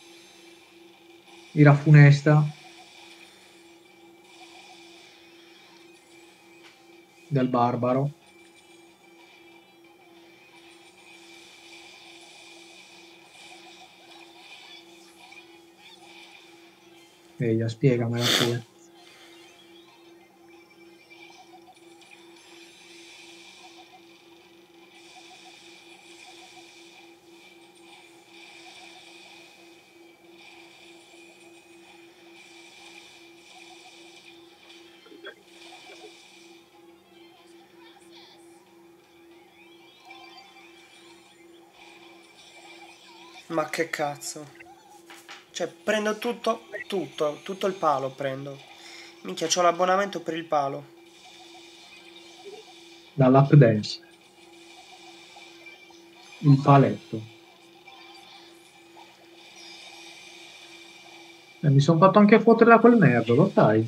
Ira funesta del barbaro. Veglia, spiegamela pure. Ma che cazzo. Cioè, prendo tutto il palo prendo. Minchia, c'ho l'abbonamento per il palo. Dall'up dance. Il paletto. Mi sono fatto anche fottere da quel merda, lo sai?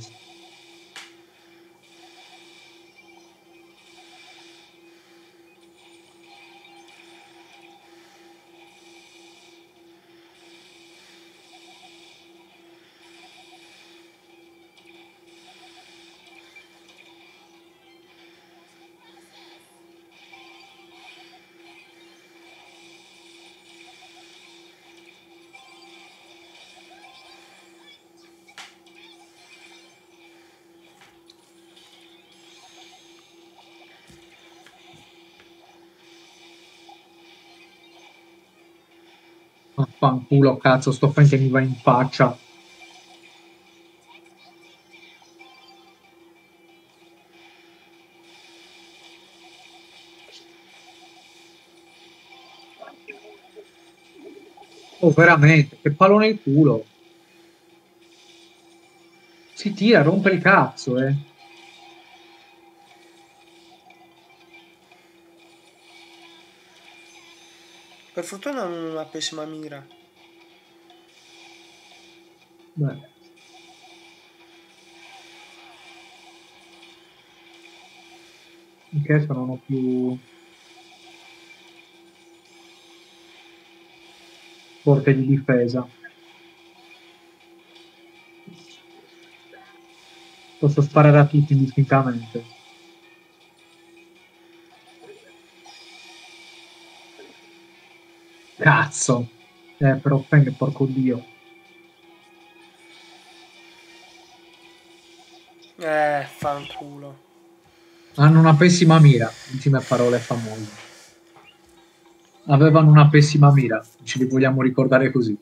Fanculo, cazzo, sto fan che mi va in faccia. Oh, veramente, che pallone il culo. Si tira, rompe il cazzo, eh. Per fortuna non ho una pessima mira. Beh. Che adesso non ho più forte di difesa. Posso sparare a tutti indistintamente. Cazzo. Però Feng, porco Dio. Fanculo. Hanno una pessima mira, ultime parole famose. Avevano una pessima mira, ce li vogliamo ricordare così.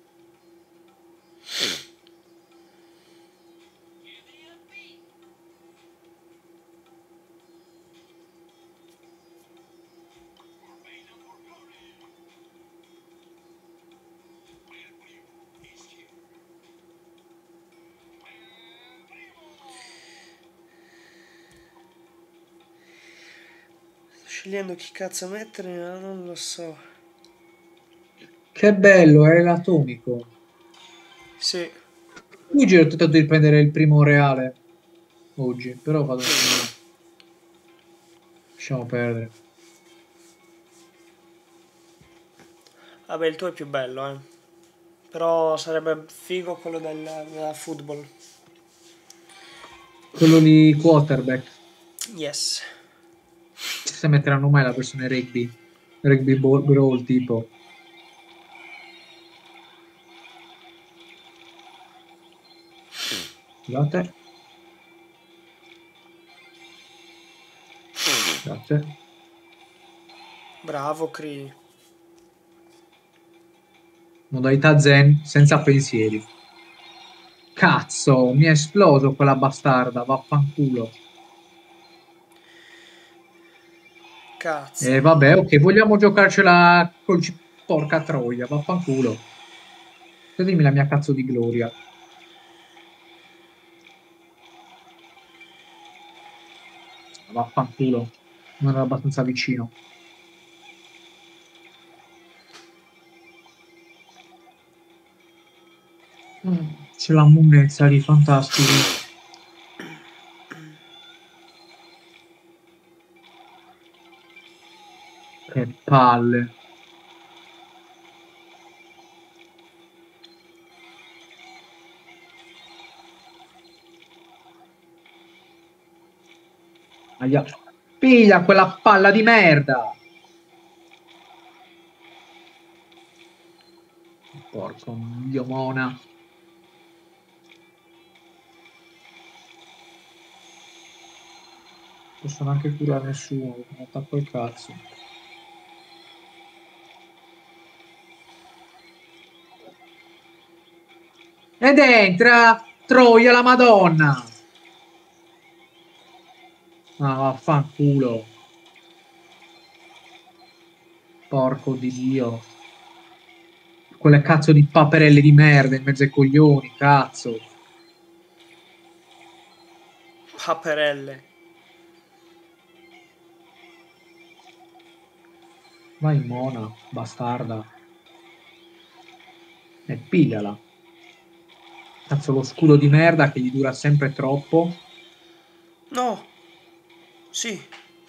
Sto scegliendo chi cazzo mettere, ma non lo so. Che bello, è l'atomico. Sì. Luigi ho tentato di prendere il primo reale. oggi, però vado. Lasciamo perdere. Vabbè, il tuo è più bello, eh. Però sarebbe figo quello del football. Quello lì, quarterback. Yes. Se metteranno mai la versione rugby. Rugby brawl tipo. Scusate. Grazie. Bravo, Cree. Modalità zen senza pensieri. Cazzo, mi è esploso quella bastarda, vaffanculo. Cazzo. E vabbè, ok, vogliamo giocarcela porca troia, vaffanculo. Datemi la mia cazzo di gloria. Vaffanculo. Non ero abbastanza vicino. C'è la munnezza lì, fantastico. Che palle. Aia. Piglia quella palla di merda. Porco dio mona. Posso neanche curare nessuno, mi attacco il cazzo. Ed entra Troia la Madonna. Ah, vaffanculo. Porco di Dio. Quelle cazzo di paperelle di merda in mezzo ai coglioni, cazzo. Paperelle. Vai mona, bastarda. E pigliala. Cazzo, lo scudo di merda che gli dura sempre troppo. No. Sì.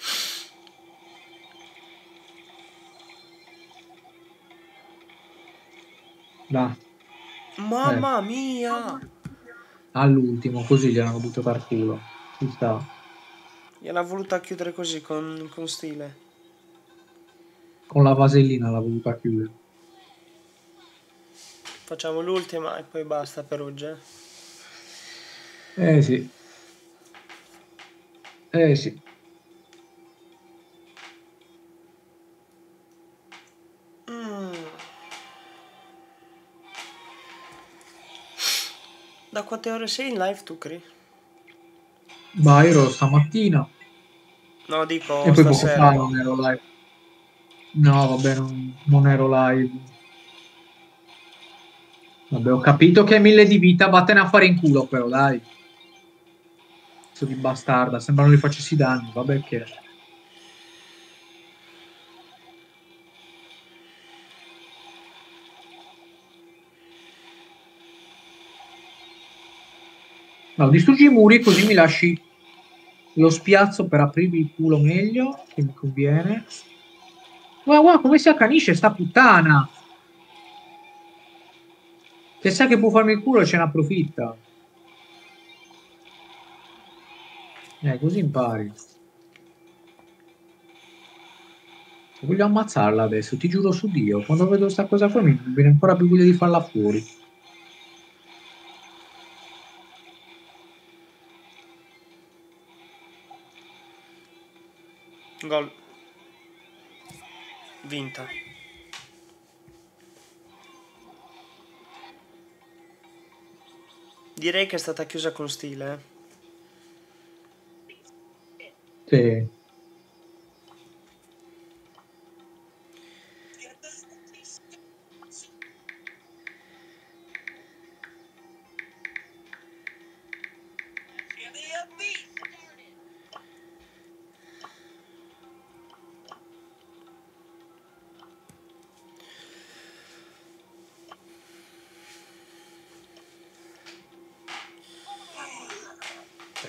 Da. Eh, Mamma mia. all'ultimo, così gliel'hanno buttato al culo. Ci sta. Gliel'ha voluta chiudere così, con stile. Con la vasellina l'ha voluta chiudere. Facciamo l'ultima e poi basta per oggi, eh. Eh sì, eh sì. Mm. Da quante ore sei in live tu, Cri? Bah, ero stamattina No, e dico poi poco fa stasera. non ero live. No, vabbè, non ero live. Vabbè, ho capito che hai 1000 di vita, vattene a fare in culo però, dai. Cazzo di bastarda, sembra non gli facessi danni, vabbè che. No, distruggi i muri così mi lasci lo spiazzo per aprirmi il culo meglio, che mi conviene. Guarda, guarda come si accanisce sta puttana! Che sa che può farmi il culo e ce ne approfitta. Così impari. Voglio ammazzarla adesso, ti giuro su Dio. Quando vedo sta cosa qua mi viene ancora più voglia di farla fuori. Gol. Vinta. Direi che è stata chiusa con stile, eh. Sì.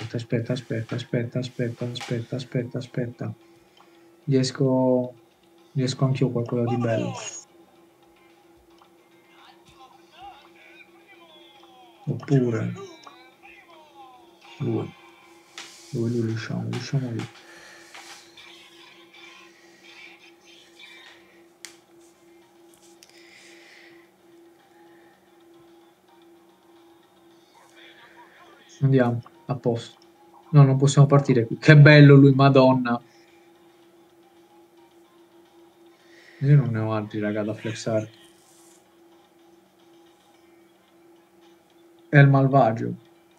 Aspetta. Riesco anch'io a qualcosa di bello. Oppure lui. Lui, lisciamo lui. Andiamo, a posto. No, non possiamo partire qui. Che bello lui, Madonna. Io non ne ho altri, raga, da flexare. È il malvagio.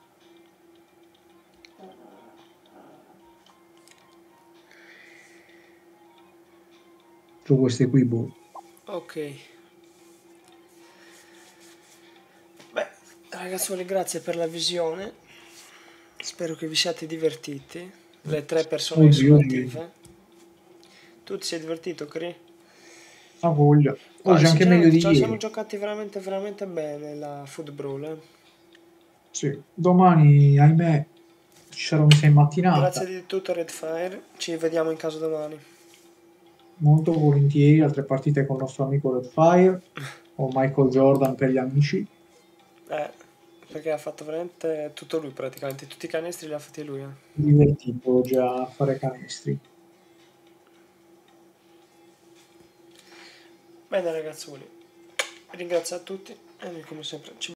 Su queste qui, boh. Ok. Beh, ragazzuoli, grazie per la visione. Spero che vi siate divertiti. Le 3 persone che sono Oddio, attive. Tu ti sei divertito, Cri? ha voglia. Oggi Guarda, anche meglio sinceramente di ce la siamo ieri. giocati veramente, veramente bene la football. Sì. Domani, ahimè, ci sarò messa in Grazie mattinata. di tutto, Redfire. Ci vediamo in caso domani. Molto volentieri altre partite con il nostro amico Redfire o Michael Jordan per gli amici. Eh, perché ha fatto veramente tutto lui praticamente. Tutti i canestri li ha fatti lui. Divertito già a fare canestri. Bene, ragazzuoli. Ringrazio a tutti e noi come sempre ci